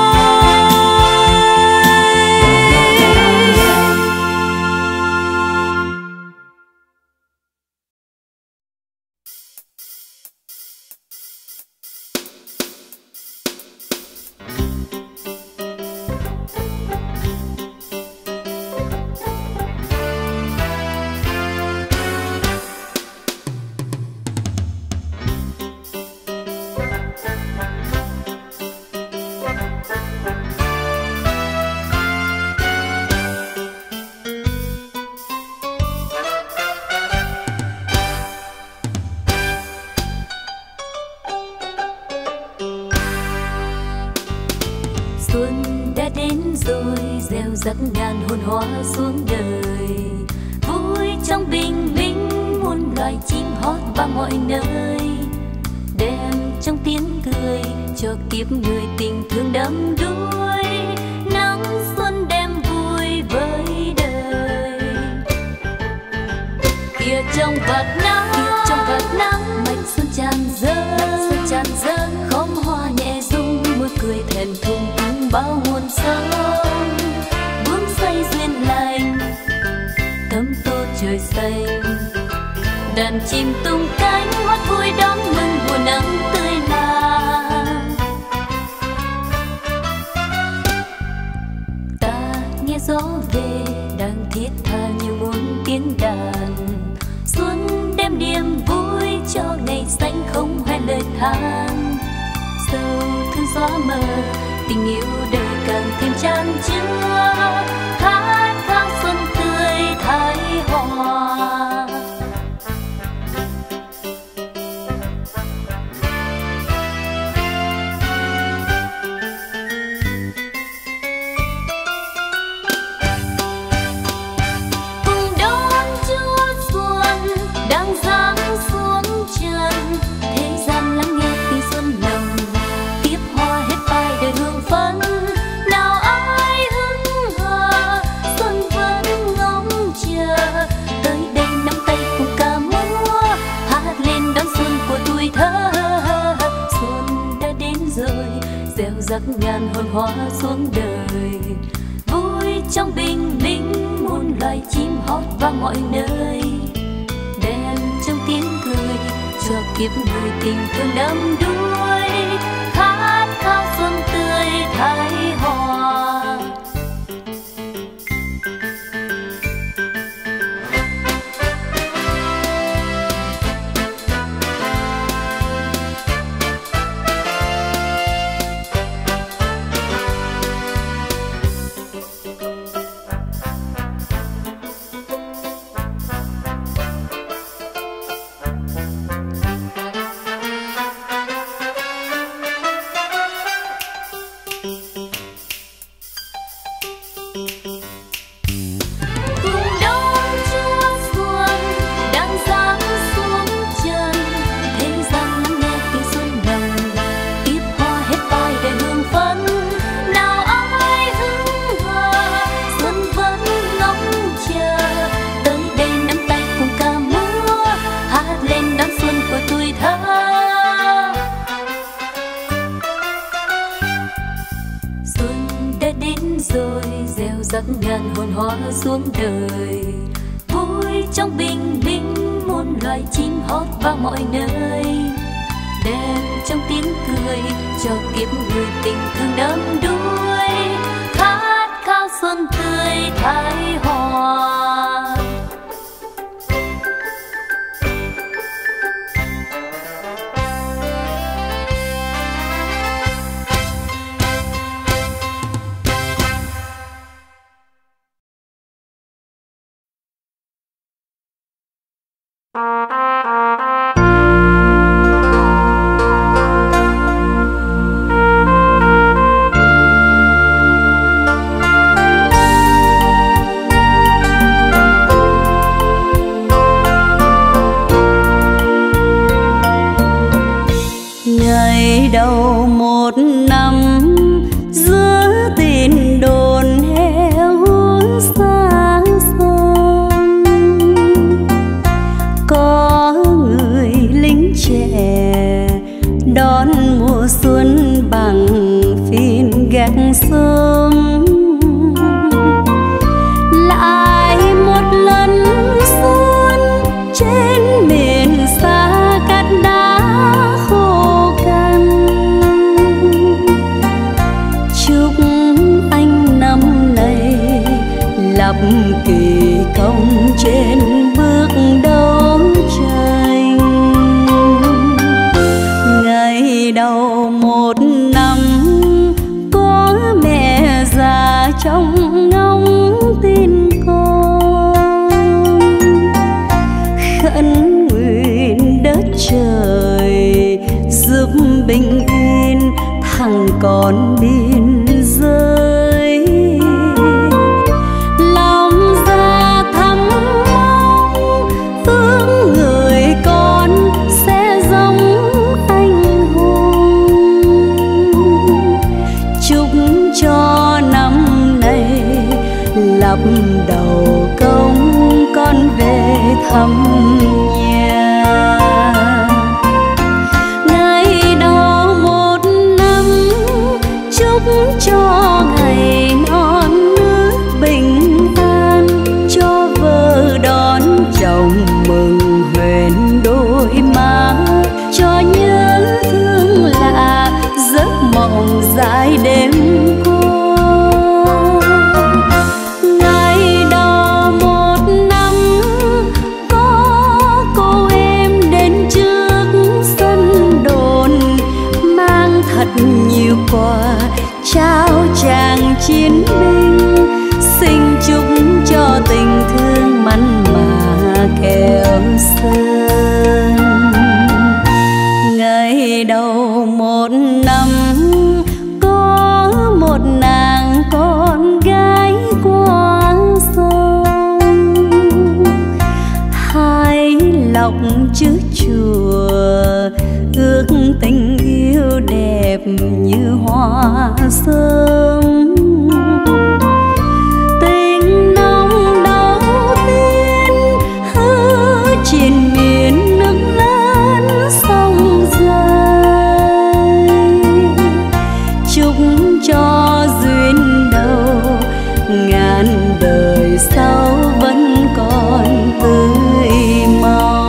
Xuân đã đến rồi, gieo rắc ngàn hồn hoa xuống đời. Vui trong bình minh, muôn loài chim hót vang mọi nơi. Đem trong tiếng cười cho kiếp người tình thương đắm đuối. Nắng xuân đem vui với đời. Kia trong vạt nắng, kia trong vạt nắng, mạch xuân tràn dâng, xuân tràn dâng. Khóm hoa nhẹ rung, môi cười thẹn thùng cùng bao nguồn sống. Bướm say duyên lành, thấm tô trời xanh. Đàn chim tung cánh hót vui đón mừng mùa nắng tươi mát. Ta nghe gió về đang thiết tha như muốn tiếng đàn. Xuân đem niềm vui cho ngày xanh không hay lời than. Sâu thương gió mờ, tình yêu đời càng thêm chan chứa. Khát khao xuân tươi thái hòa. Cùng đón Chúa xuân đang giáng xuống trần. Thế gian lắng nghe tiếng xuân nồng, tiếp hoa hết vai đời hương phấn. Nào ai hững hờ, xuân vẫn ngóng chờ. Tới đây nắm tay cùng ca múa, hát lên đón xuân của tuổi thơ. Xuân đã đến rồi, gieo rắc ngàn hồn hoa xuống đời. Vui trong bình minh, muôn loài chim hót vang mọi nơi. Đem trong tiếng cười cho kiếp người tình thương đắm đuối. Khát khao xuân tươi thái hòa. hồn hoa xuống đời. Vui trong bình minh muôn loài chim hót vang mọi nơi, đêm trong tiếng cười cho kiếp người tình thương đắm đuối, khát khao xuân tươi thái hòa. Ngày đầu một năm giữa tin đồn heo xa xăm, có người lính trẻ đón mùa xuân bằng phiên gác sớm. Lại một lần xuân trên miền xa cát đá khô cằn, chúc anh năm nay lập kỳ công trên bước đấu tranh. Ngày đầu một năm có mẹ già trong ngóng tin con, khấn nguyện đất trời giúp bình yên thằng con biên giới. Lòng ra thăm mong hướng người con sẽ giống anh hùng, chúc cho năm nay lập đầu công con về thăm nhà. Ngày đầu một năm chúc cho ngày non nước bình an, cho vợ đón chồng mừng huyền đôi má, cho nhớ thương lạ giấc mộng dài đêm qua. Ngày đầu một năm có cô em đến trước sân đồn, mang thật nhiều quà trao chàng chiến binh, xin chúc cho tình thương mặn mà keo sơn. Ngày đầu một năm có một nàng con gái qua sông, hai lọc trước chùa ước tình yêu đẹp như hoa sớm. Tình nồng đầu tiên hứa triền miên nước lớn sông dài, chúc cho duyên đầu ngàn đời sau vẫn còn tươi màu.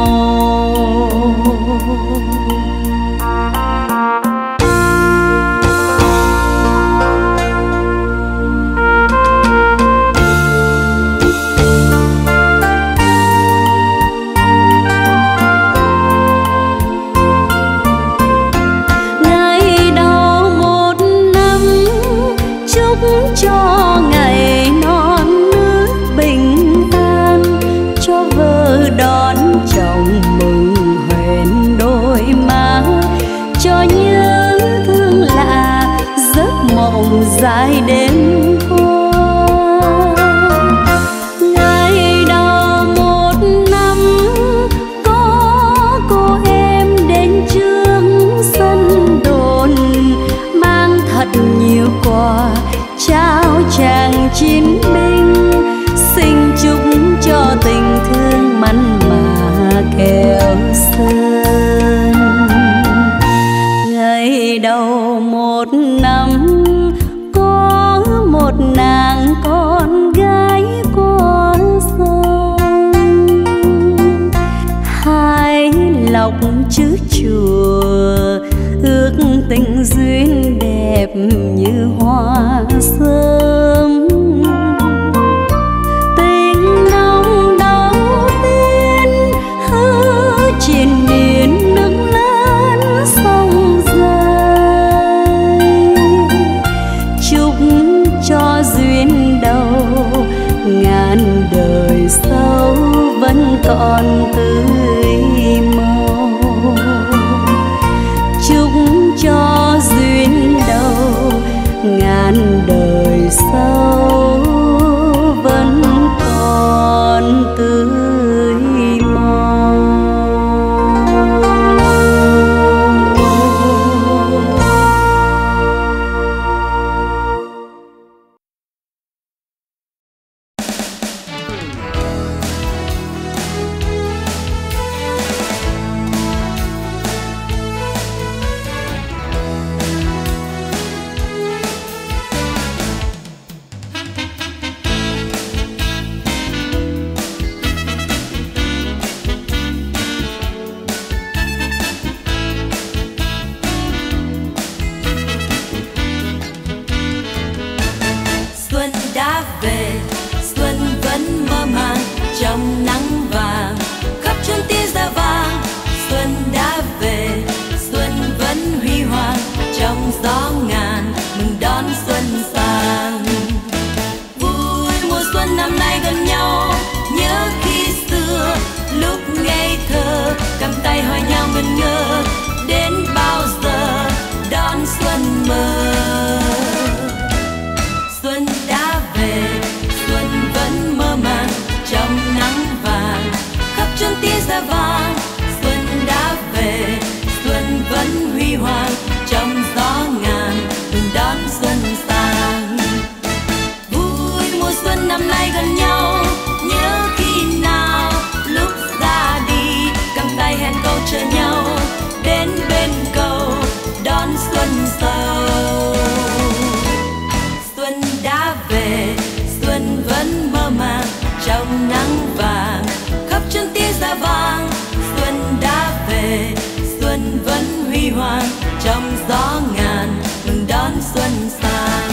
năm nay gần nhau, nhớ khi nào lúc ra đi cầm tay hẹn câu chờ nhau đến bên cầu đón xuân sâu. Xuân đã về, xuân vẫn mơ màng trong nắng vàng, khắp chân tia da vàng. Xuân đã về, xuân vẫn huy hoàng trong gió ngàn, mừng đón xuân sang.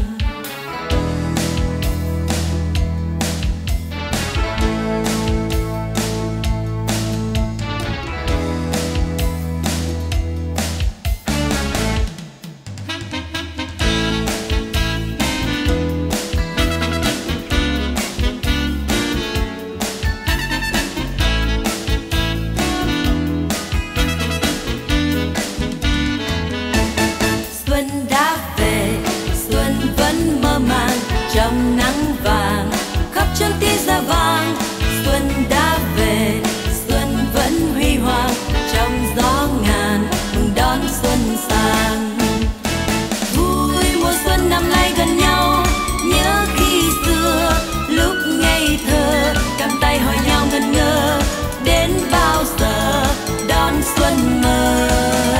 Trong nắng vàng khắp chân tia da vàng, xuân đã về, xuân vẫn huy hoàng trong gió ngàn, mừng đón xuân sang. Vui mùa xuân năm nay gần nhau, nhớ khi xưa lúc ngây thơ cầm tay hỏi nhau ngẩn ngơ, đến bao giờ đón xuân mơ.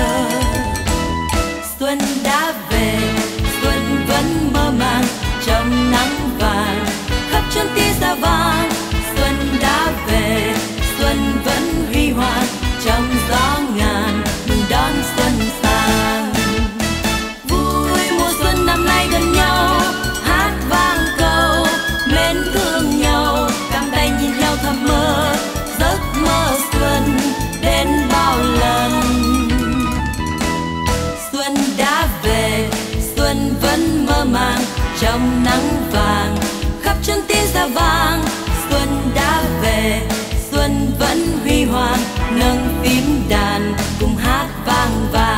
Xuân đã về, xuân vẫn mơ màng trong nắng vàng khắp chân tia da vàng. Xuân đã về, xuân vẫn huy hoàng trong gió ngàn, mừng đón xuân sang. Vui mùa xuân năm nay gần nhau, hát vang câu mến thương nhau, cầm tay nhìn nhau thầm mơ giấc mơ xuân đến bao lần. Xuân đã về, xuân vẫn mơ màng trong nắng vàng khắp chân tia da vàng. Xuân đã về, xuân vẫn huy hoàng nâng phím đàn cùng hát vang vang.